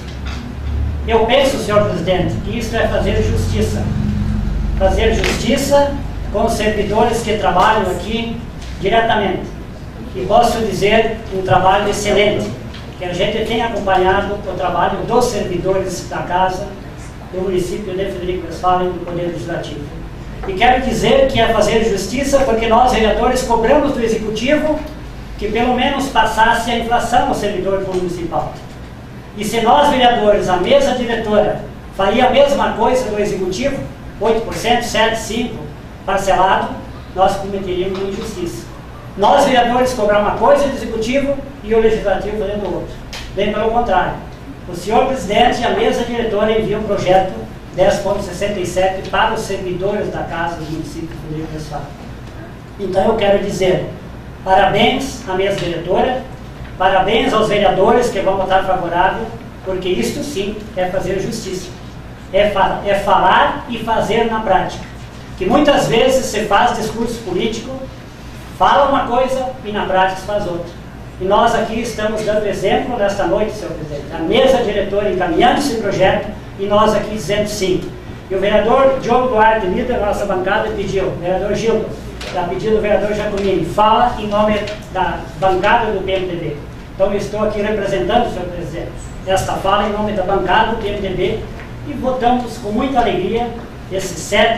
Eu penso, senhor presidente, que isso é fazer justiça. Fazer justiça com os servidores que trabalham aqui diretamente. E posso dizer um trabalho excelente, que a gente tem acompanhado o trabalho dos servidores da casa do município de Frederico Westphalen do Poder Legislativo. E quero dizer que é fazer justiça porque nós, vereadores, cobramos do Executivo que pelo menos passasse a inflação ao servidor municipal. E se nós, vereadores, a mesa diretora, faria a mesma coisa do Executivo, oito por cento, sete por cento, parcelado, nós cometeríamos uma injustiça. Nós, vereadores, cobrar uma coisa do Executivo e o Legislativo fazendo outra. Bem pelo contrário. O senhor presidente e a mesa diretora enviam um projeto dez vírgula sessenta e sete para os servidores da Casa do município de Frederico Westphalen. Então eu quero dizer, parabéns à mesa diretora, parabéns aos vereadores que vão votar favorável, porque isto sim é fazer justiça. É, fa é falar e fazer na prática. Que muitas vezes se faz discurso político, fala uma coisa e na prática se faz outra. E nós aqui estamos dando exemplo nesta noite, senhor presidente. A mesa diretora encaminhando esse projeto e nós aqui dizendo sim. E o vereador Diogo Duarte, líder da nossa bancada, pediu, o vereador Gildo, está pedindo o vereador Giacomini, fala em nome da bancada do P M D B. Então eu estou aqui representando, senhor presidente, esta fala em nome da bancada do P M D B. E votamos com muita alegria esse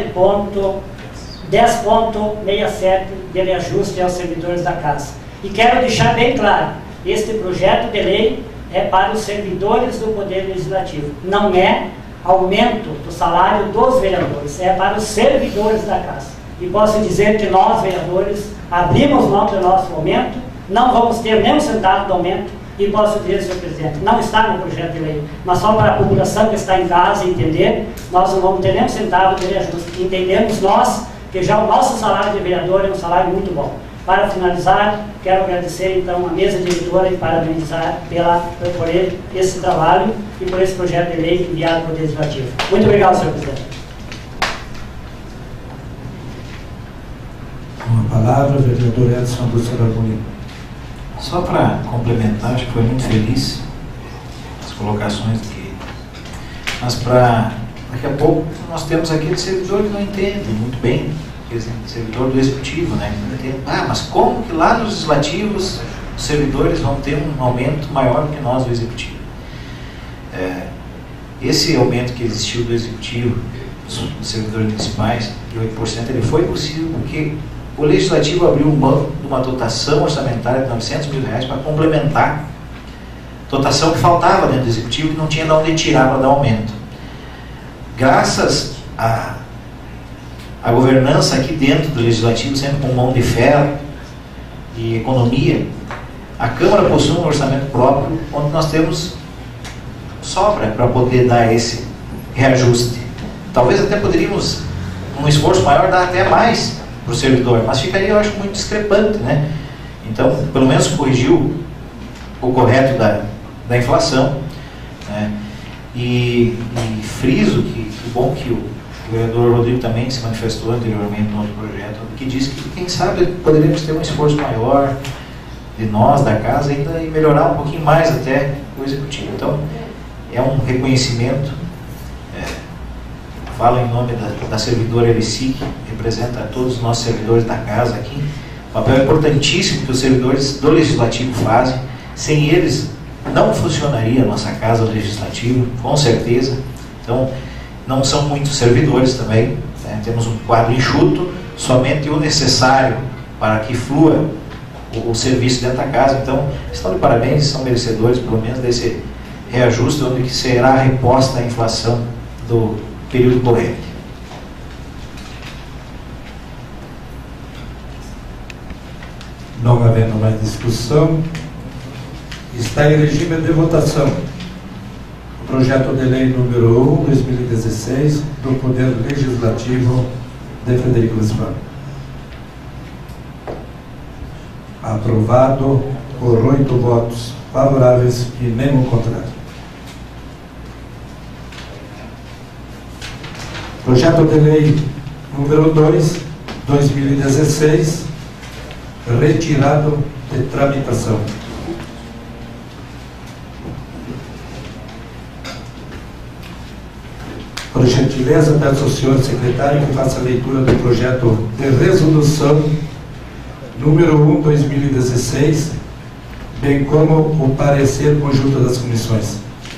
dez vírgula sessenta e sete de reajuste aos servidores da casa. E quero deixar bem claro, este projeto de lei é para os servidores do Poder Legislativo. Não é aumento do salário dos vereadores, é para os servidores da casa. E posso dizer que nós, vereadores, abrimos mão do nosso aumento, não vamos ter nem um centavo de aumento. E posso dizer, senhor presidente, não está no projeto de lei, mas só para a população que está em casa entender, nós não vamos ter nem um centavo de reajuste. Entendemos nós que já o nosso salário de vereador é um salário muito bom. Para finalizar, quero agradecer então a mesa diretora e parabenizar pela, por esse trabalho e por esse projeto de lei enviado para o Legislativo. Muito obrigado, senhor presidente. Com a palavra, o vereador Edson Augusto Arbolino. Só para complementar, acho que foi muito feliz as colocações que... Mas para... Daqui a pouco nós temos aquele servidor que não entende muito bem, aquele servidor do executivo, né? Que não entende. Ah, mas como que lá nos legislativos os servidores vão ter um aumento maior que nós do executivo? É, esse aumento que existiu do executivo, dos servidores municipais, de oito por cento, ele foi possível porque o legislativo abriu mão de uma dotação orçamentária de novecentos mil reais para complementar dotação que faltava dentro do executivo e não tinha de onde tirar para dar aumento. Graças à, à governança aqui dentro do legislativo, sempre com mão de ferro e economia, a Câmara possui um orçamento próprio onde nós temos sobra para poder dar esse reajuste. Talvez até poderíamos, um esforço maior, dar até mais para o servidor, mas ficaria, eu acho, muito discrepante, né? Então, pelo menos corrigiu o correto da, da inflação, né? E, e friso que, que bom que o, o vereador Rodrigo também se manifestou anteriormente no outro projeto, que disse que, quem sabe, poderíamos ter um esforço maior de nós, da casa, ainda e melhorar um pouquinho mais até o executivo. Então, é um reconhecimento, é, falo em nome da, da servidora Elisi, que representa todos os nossos servidores da casa aqui, um papel importantíssimo que os servidores do Legislativo fazem. Sem eles, não funcionaria a nossa casa legislativa, com certeza. Então, não são muitos servidores também, né? Temos um quadro enxuto, somente o necessário para que flua o, o serviço dentro da casa. Então, estão de parabéns, são merecedores, pelo menos, desse reajuste, onde que será reposta a inflação do período corrente. Não havendo mais discussão, está em regime de votação o projeto de lei número um, dois mil e dezesseis, do Poder Legislativo de Frederico Westphal. Aprovado por oito votos favoráveis e nenhum contrário. Projeto de lei número dois, dois mil e dezesseis, retirado de tramitação. Por gentileza, peço ao senhor secretário que faça a leitura do projeto de resolução número um, dois mil e dezesseis, bem como o parecer conjunto das comissões.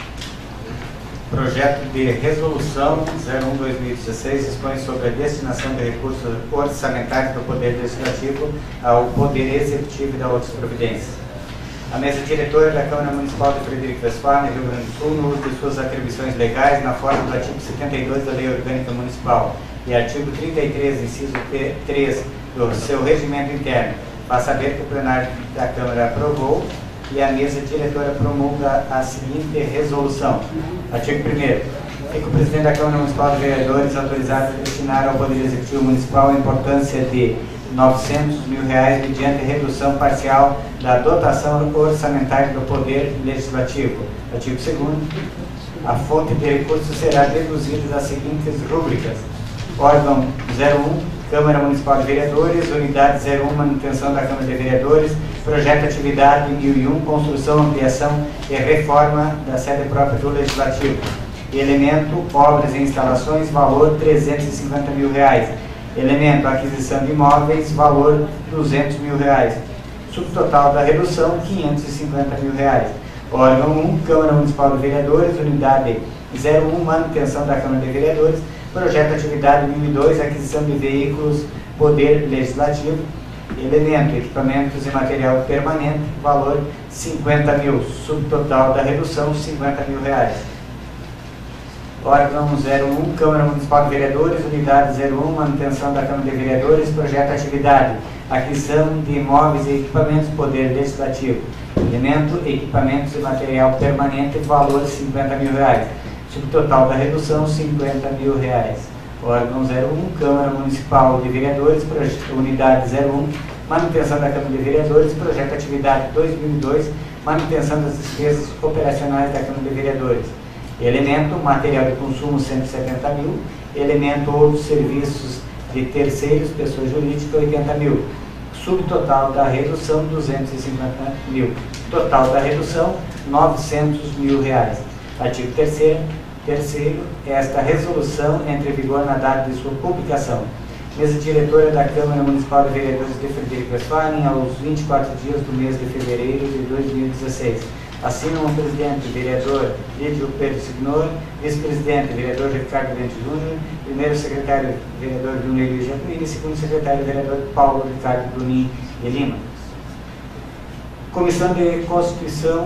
Projeto de resolução zero um barra dois mil e dezesseis expõe sobre a destinação de recursos orçamentários do Poder Legislativo ao Poder Executivo e da outras providências. A mesa diretora da Câmara Municipal de Frederico Westphal, no Rio Grande do Sul, no uso de suas atribuições legais, na forma do artigo setenta e dois da Lei Orgânica Municipal e artigo trinta e três, inciso três do seu regimento interno, faz saber que o plenário da Câmara aprovou e a mesa diretora promulga a seguinte resolução. Artigo primeiro. Fica o presidente da Câmara Municipal de Vereadores autorizado a destinar ao Poder Executivo Municipal a importância de novecentos mil reais mediante redução parcial da dotação orçamentária do Poder Legislativo. Artigo segundo. A fonte de recursos será deduzida das seguintes rúbricas: órgão zero um, Câmara Municipal de Vereadores, unidade zero um, manutenção da Câmara de Vereadores, projeto atividade mil e um, construção, ampliação e reforma da sede própria do Legislativo. Elemento, obras e instalações, valor trezentos e cinquenta mil reais. Elemento, aquisição de imóveis, valor duzentos mil reais. Subtotal da redução, quinhentos e cinquenta mil reais. Órgão um, Câmara Municipal de Vereadores, unidade zero um, manutenção da Câmara de Vereadores, projeto atividade mil e dois, aquisição de veículos, Poder Legislativo. Elemento, equipamentos e material permanente, valor cinquenta mil. Subtotal da redução, cinquenta mil reais. Órgão zero um, Câmara Municipal de Vereadores, unidade zero um, manutenção da Câmara de Vereadores, projeto atividade, aquisição de imóveis e equipamentos, Poder Legislativo. Elemento, equipamentos e material permanente, valor cinquenta mil reais. Subtotal da redução, cinquenta mil reais. Órgão zero um, Câmara Municipal de Vereadores, unidade zero um, manutenção da Câmara de Vereadores, projeto de atividade dois mil e dois, manutenção das despesas operacionais da Câmara de Vereadores. Elemento, material de consumo, cento e setenta mil. Elemento, outros serviços de terceiros, pessoa jurídica, oitenta mil. Subtotal da redução, duzentos e cinquenta mil. Total da redução, novecentos mil reais. Artigo terceiro. Terceiro, esta resolução entra em vigor na data de sua publicação. Mesa diretora da Câmara Municipal de Vereadores de Frederico Westphalen, aos vinte e quatro dias do mês de fevereiro de dois mil e dezesseis. Assinam o presidente, vereador Lídio Pedro Signor, vice-presidente, vereador Ricardo Dente Júnior, primeiro secretário, vereador Junelio Jacqueline, e segundo secretário, vereador Paulo Ricardo Brunin de Lima. Comissão de Constituição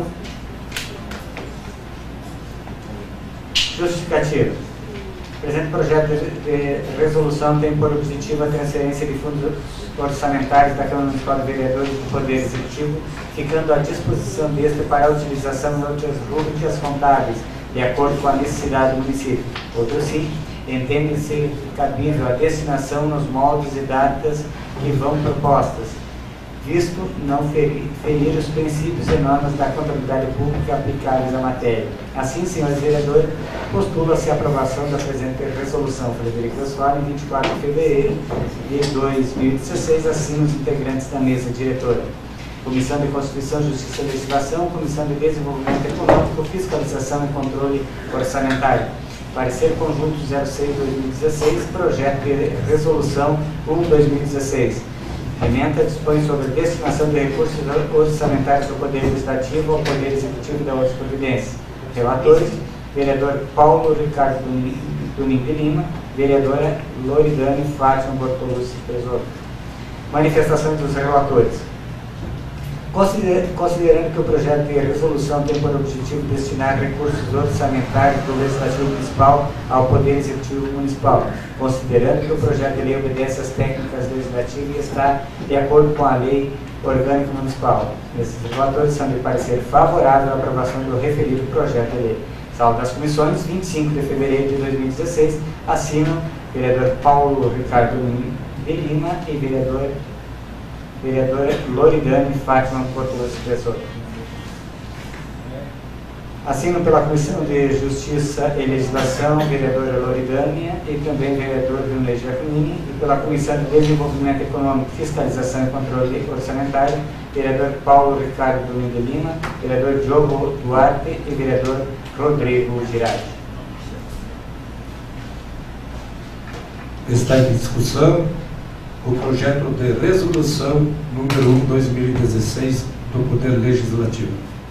Justificativa. O presente projeto de resolução tem por objetivo a transferência de fundos orçamentários da Câmara Municipal de Vereadores do Poder Executivo, ficando à disposição deste para a utilização de outras rubricas contábeis, de acordo com a necessidade do município. Outro sim, entende-se cabível a destinação nos moldes e datas que vão propostas, visto não ferir, ferir os princípios e normas da contabilidade pública aplicáveis à matéria. Assim, senhores vereadores, postula-se a aprovação da presente resolução. Frederico Westphalen, vinte e quatro de fevereiro de dois mil e dezesseis, assinam os integrantes da mesa diretora. Comissão de Constituição, Justiça e Legislação, Comissão de Desenvolvimento Econômico, Fiscalização e Controle Orçamentário. Parecer conjunto zero seis barra dois mil e dezesseis, projeto de resolução um barra dois mil e dezesseis. Ementa dispõe sobre a destinação de recursos orçamentários do Poder Legislativo ao Poder Executivo da outras providências. Relatores, vereador Paulo Ricardo Dunim de Lima, vereadora Loridane Fátima Bortolucci Presoto. Manifestações dos relatores. Considerando que o projeto de resolução tem por objetivo destinar recursos orçamentários do Legislativo Municipal ao Poder Executivo Municipal, considerando que o projeto de lei obedece às técnicas legislativas e está de acordo com a Lei Orgânica Municipal. Esses relatores são de parecer favorável à aprovação do referido projeto de lei. Salvo das comissões, vinte e cinco de fevereiro de dois mil e dezesseis, assinam vereador Paulo Ricardo de Lima e vereador vereadora Loridane Fátima Bortolucci Presoto. Assinam pela Comissão de Justiça e Legislação, vereadora Loridane e também vereador Junelio Jacqueline, e pela Comissão de Desenvolvimento Econômico, Fiscalização e Controle Orçamentário, vereador Paulo Ricardo de Lima, vereador Diogo Duarte e vereador Rodrigo Girardi. Está em discussão o projeto de resolução número um barra dois mil e dezesseis do Poder Legislativo.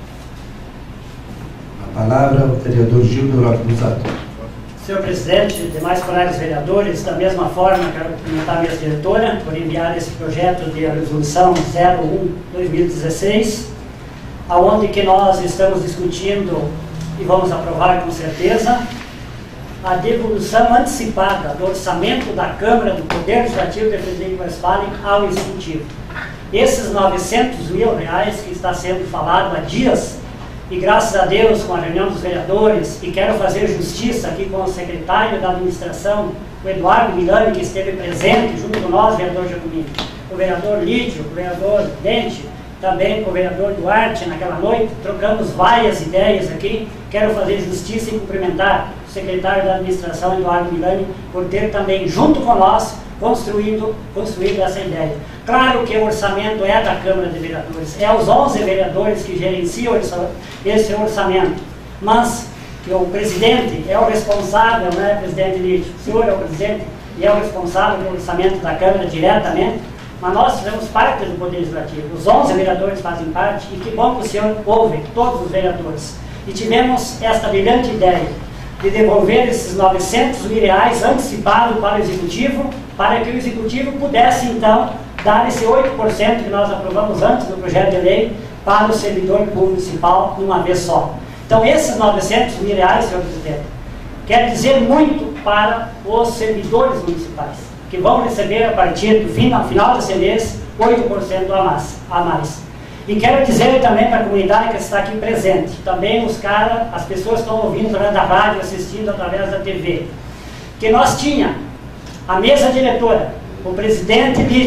A palavra ao vereador Gildo Rosato. Senhor presidente, demais colegas vereadores, da mesma forma, quero cumprimentar a minha diretora por enviar esse projeto de resolução zero um barra dois mil e dezesseis, aonde que nós estamos discutindo e vamos aprovar com certeza a devolução antecipada do orçamento da Câmara do Poder Legislativo de Frederico Westphalen ao Executivo. Esses novecentos mil reais que está sendo falado há dias, e graças a Deus com a reunião dos vereadores, e quero fazer justiça aqui com o secretário da administração, o Eduardo Milani, que esteve presente junto com nós, vereador Jacomini, o vereador Lídio, o vereador Dente, também com o vereador Duarte naquela noite, trocamos várias ideias aqui. Quero fazer justiça e cumprimentar o secretário da administração, Eduardo Milani, por ter também, junto com nós, construído, construído essa ideia. Claro que o orçamento é da Câmara de Vereadores, é os onze vereadores que gerenciam esse orçamento, mas que o presidente é o responsável, né, presidente Lídio? O senhor é o presidente e é o responsável pelo orçamento da Câmara diretamente, mas nós fazemos parte do Poder Legislativo, os onze vereadores fazem parte, e que bom que o senhor ouve todos os vereadores. E tivemos esta brilhante ideia de devolver esses novecentos mil reais antecipado para o Executivo, para que o Executivo pudesse, então, dar esse oito por cento que nós aprovamos antes do projeto de lei para o servidor público municipal de uma vez só. Então, esses novecentos mil reais, senhor presidente, quer dizer muito para os servidores municipais, que vão receber a partir do final, final desse mês oito por cento a mais, a mais. E quero dizer também para a comunidade que está aqui presente, também os caras, as pessoas que estão ouvindo através da rádio, assistindo através da T V, que nós tínhamos a mesa diretora, o presidente Lídio,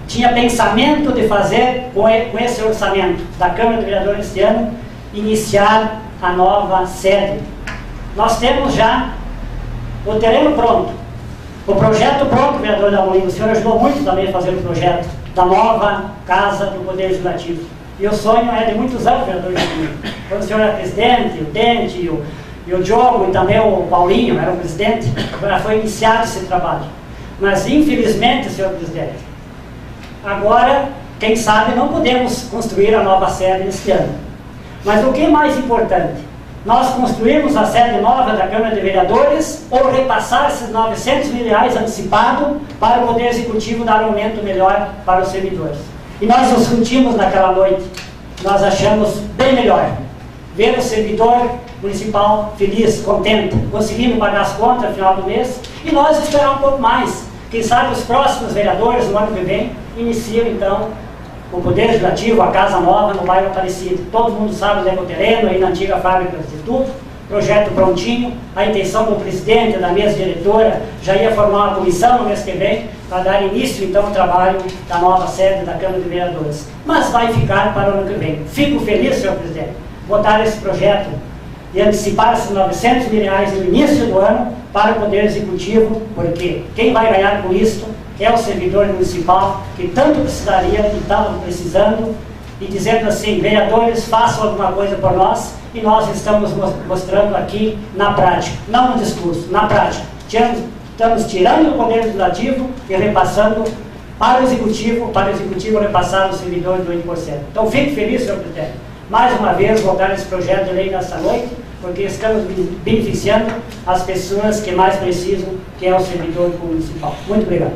tinha pensamento de fazer, com esse orçamento da Câmara de Vereadores este ano, iniciar a nova sede. Nós temos já o terreno pronto, o projeto pronto, vereador Dalmolin. O senhor ajudou muito também a fazer o projeto da nova Casa do Poder Legislativo. E o sonho é de muitos anos, vereador Dalmolin. Quando o senhor era presidente, o Dente, e o, e o Diogo e também o Paulinho era o presidente, já foi iniciado esse trabalho. Mas, infelizmente, senhor presidente, agora, quem sabe, não podemos construir a nova sede neste ano. Mas o que é mais importante? Nós construirmos a sede nova da Câmara de Vereadores ou repassar esses novecentos mil reais antecipado para o Poder Executivo dar um aumento melhor para os servidores. E nós nos sentimos naquela noite, nós achamos bem melhor ver o servidor municipal feliz, contente, conseguindo pagar as contas no final do mês, e nós esperar um pouco mais. Quem sabe os próximos vereadores, no ano que vem, iniciam então o Poder Legislativo, a Casa Nova no bairro Aparecido. Todo mundo sabe onde é o terreno, aí na antiga fábrica do Instituto, projeto prontinho. A intenção do presidente, da mesa diretora, já ia formar uma comissão no mês que vem, para dar início então ao trabalho da nova sede da Câmara de Vereadores. Mas vai ficar para o ano que vem. Fico feliz, senhor presidente, votar esse projeto e antecipar esses novecentos mil reais no início do ano para o Poder Executivo, porque quem vai ganhar com isso é o servidor municipal, que tanto precisaria, que estava precisando, e dizendo assim: vereadores, façam alguma coisa por nós, e nós estamos mostrando aqui na prática, não no discurso, na prática. Estamos tirando o Poder Legislativo e repassando para o Executivo, para o Executivo repassar os servidores do oito por cento. Então, fico feliz, senhor presidente, mais uma vez votar esse projeto de lei nesta noite, porque estamos beneficiando as pessoas que mais precisam, que é o servidor municipal. Muito obrigado.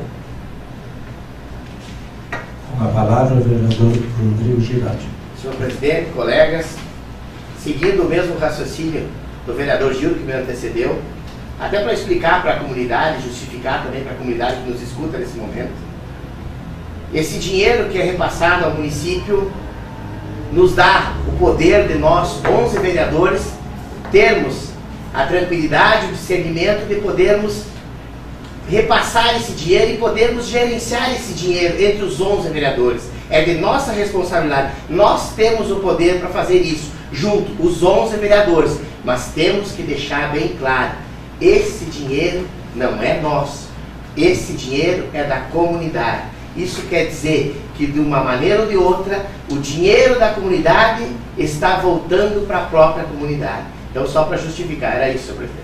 Com a palavra, o vereador Rodrigo Girardi. Senhor presidente, colegas, seguindo o mesmo raciocínio do vereador Gil que me antecedeu, até para explicar para a comunidade, justificar também para a comunidade que nos escuta nesse momento, esse dinheiro que é repassado ao município nos dá o poder de nós, onze vereadores, termos a tranquilidade, o discernimento de podermos repassar esse dinheiro e podermos gerenciar esse dinheiro entre os onze vereadores. É de nossa responsabilidade. Nós temos o poder para fazer isso, junto, os onze vereadores. Mas temos que deixar bem claro, esse dinheiro não é nosso. Esse dinheiro é da comunidade. Isso quer dizer que, de uma maneira ou de outra, o dinheiro da comunidade está voltando para a própria comunidade. Então, só para justificar, era isso, senhor presidente.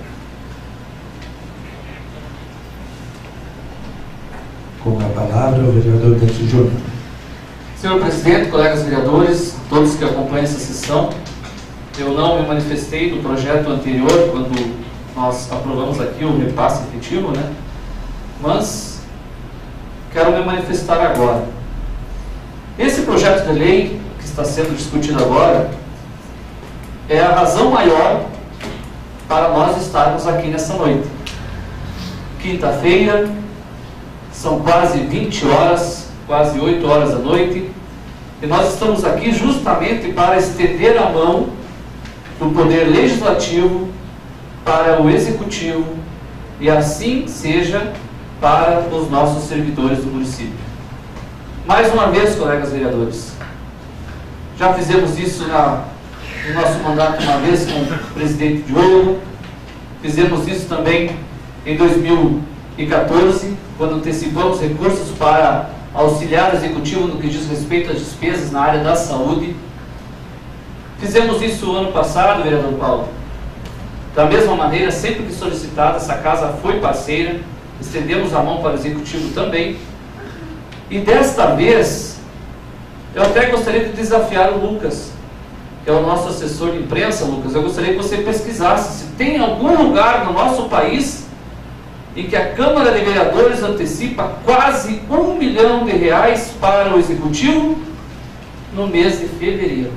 Com a palavra, o vereador Dente Júnior. Senhor presidente, colegas vereadores, todos que acompanham essa sessão, eu não me manifestei do projeto anterior, quando nós aprovamos aqui o repasse efetivo, né? Mas quero me manifestar agora. Esse projeto de lei que está sendo discutido agora é a razão maior para nós estarmos aqui nessa noite. Quinta-feira, são quase vinte horas, quase oito horas da noite, e nós estamos aqui justamente para estender a mão do Poder Legislativo para o Executivo, e assim seja para os nossos servidores do município. Mais uma vez, colegas vereadores, já fizemos isso na, no nosso mandato uma vez com o presidente Diogo, fizemos isso também em dois mil e quatorze, quando antecipamos recursos para auxiliar o Executivo no que diz respeito às despesas na área da saúde. Fizemos isso ano passado, vereador Paulo. Da mesma maneira, sempre que solicitada, essa casa foi parceira, estendemos a mão para o Executivo também. E desta vez, eu até gostaria de desafiar o Lucas, que é o nosso assessor de imprensa. Lucas, eu gostaria que você pesquisasse se tem algum lugar no nosso país em que a Câmara de Vereadores antecipa quase um milhão de reais para o Executivo no mês de fevereiro.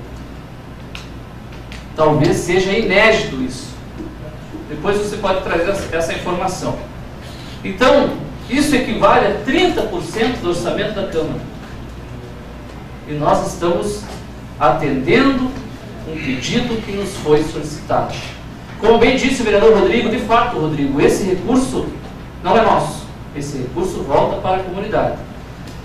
Talvez seja inédito isso. Depois você pode trazer essa informação. Então, isso equivale a trinta por cento do orçamento da Câmara. E nós estamos atendendo um pedido que nos foi solicitado. Como bem disse o vereador Rodrigo, de fato, Rodrigo, esse recurso não é nosso. Esse recurso volta para a comunidade.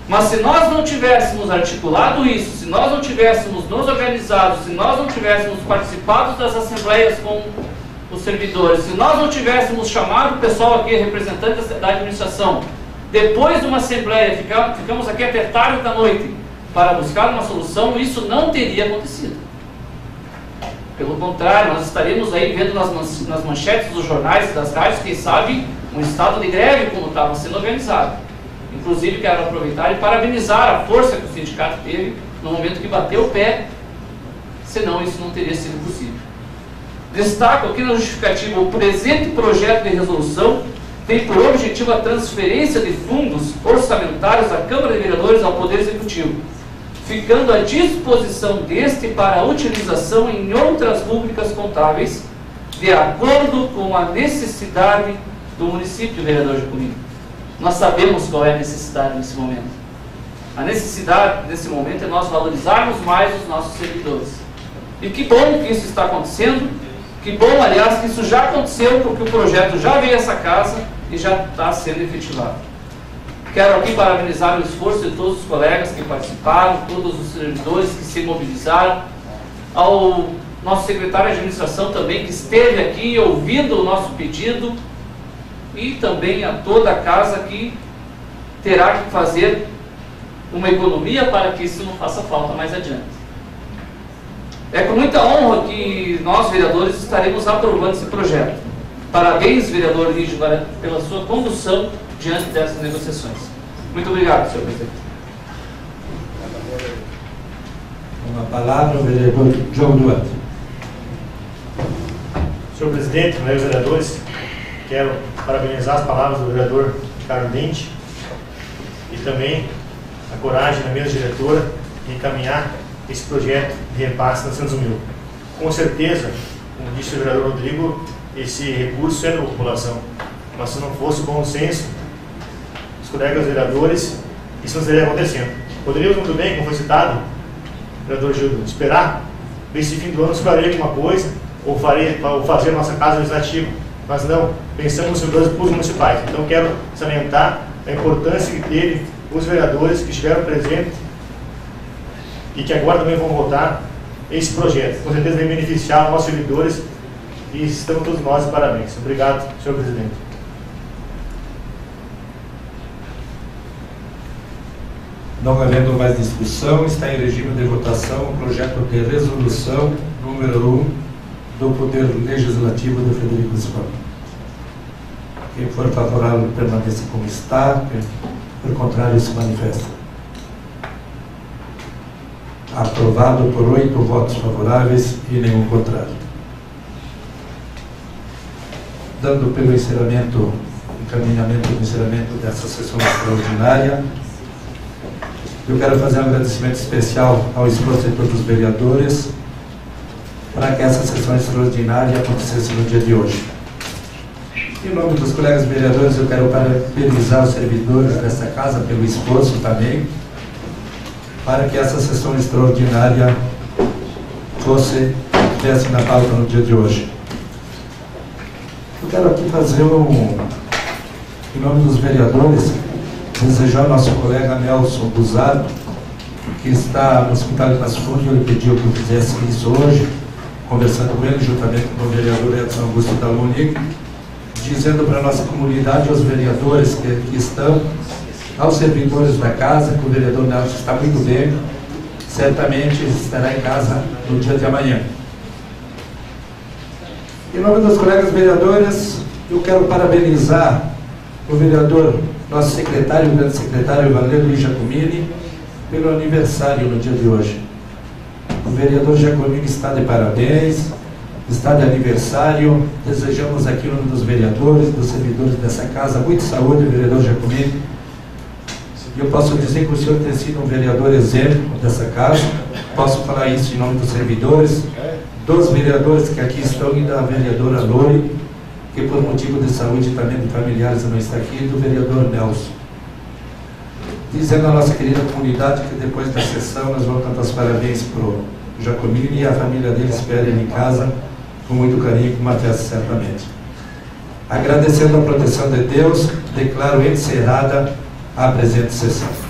Mas se nós não tivéssemos articulado isso, se nós não tivéssemos nos organizado, se nós não tivéssemos participado das assembleias com os servidores, se nós não tivéssemos chamado o pessoal aqui, representante da administração, depois de uma assembleia, ficamos aqui até tarde da noite para buscar uma solução, isso não teria acontecido. Pelo contrário, nós estaríamos aí vendo nas, nas manchetes dos jornais e das rádios, quem sabe, um estado de greve como estava sendo organizado. Inclusive, quero aproveitar e parabenizar a força que o sindicato teve no momento que bateu o pé, senão isso não teria sido possível. Destaco aqui na justificativa, o presente projeto de resolução tem por objetivo a transferência de fundos orçamentários da Câmara de Vereadores ao Poder Executivo, ficando à disposição deste para a utilização em outras rubricas contábeis, de acordo com a necessidade do município, vereador Giacomini. Nós sabemos qual é a necessidade nesse momento. A necessidade nesse momento é nós valorizarmos mais os nossos servidores. E que bom que isso está acontecendo, que bom, aliás, que isso já aconteceu, porque o projeto já veio a essa casa e já está sendo efetivado. Quero aqui parabenizar o esforço de todos os colegas que participaram, todos os servidores que se mobilizaram, ao nosso secretário de administração também, que esteve aqui ouvindo o nosso pedido, e também a toda a casa que terá que fazer uma economia para que isso não faça falta mais adiante. É com muita honra que nós, vereadores, estaremos aprovando esse projeto. Parabéns, vereador Lígio, pela sua condução diante dessas negociações. Muito obrigado, senhor presidente. Com a palavra, o vereador João Duarte. Senhor presidente, meus vereadores, quero parabenizar as palavras do vereador Ricardo Dente e também a coragem da mesa diretora em encaminhar esse projeto de repasse de novecentos mil. Com certeza, como disse o vereador Rodrigo, esse recurso é da população, mas se não fosse o bom senso dos colegas vereadores, isso não estaria acontecendo. Poderíamos muito bem, como foi citado, vereador Gildo, esperar esse fim do ano, se farei alguma coisa, ou, farei, ou fazer a nossa casa legislativa, mas não, pensamos nos servidores públicos municipais. Então quero salientar a importância que teve os vereadores que estiveram presentes e que agora também vão votar esse projeto. Com certeza vai beneficiar os nossos servidores e estamos todos nós de parabéns. Obrigado, senhor presidente. Não havendo mais discussão, está em regime de votação o projeto de resolução número um do Poder Legislativo de Frederico Visconde. Quem for favorável permaneça como está, por contrário se manifesta. Aprovado por oito votos favoráveis e nenhum contrário. Dando pelo encerramento, encaminhamento do encerramento dessa sessão extraordinária, eu quero fazer um agradecimento especial ao esforço de todos os vereadores para que essa sessão extraordinária acontecesse no dia de hoje. Em nome dos colegas vereadores, eu quero parabenizar os servidores desta casa pelo esforço também, para que essa sessão extraordinária fosse, tivesse na pauta no dia de hoje. Eu quero aqui fazer um, em nome dos vereadores, desejar ao nosso colega Nelson Busato, que está no Hospital de Passo Fundo, ele pediu que eu fizesse isso hoje, conversando com ele, juntamente com o vereador Edson Augusto Dalmonique, dizendo para a nossa comunidade, aos vereadores que aqui estão, aos servidores da casa, que o vereador Nelson está muito bem, certamente estará em casa no dia de amanhã. Em nome dos colegas vereadores, eu quero parabenizar o vereador, nosso secretário, o grande secretário Valério Luiz Giacomini, pelo aniversário no dia de hoje. O vereador Giacomini está de parabéns, está de aniversário. Desejamos aqui, em nome dos vereadores, dos servidores dessa casa, muita saúde, vereador Giacomini. Eu posso dizer que o senhor tem sido um vereador exemplo dessa casa. Posso falar isso em nome dos servidores, dos vereadores que aqui estão e da vereadora Lori, que por motivo de saúde também de familiares não está aqui, e do vereador Nelson. Dizendo à nossa querida comunidade que depois da sessão nós vamos cantar os parabéns para o Giacomini e a família dele espera ele em casa com muito carinho, com uma festa certamente. Agradecendo a proteção de Deus, declaro encerrada a presente sessão.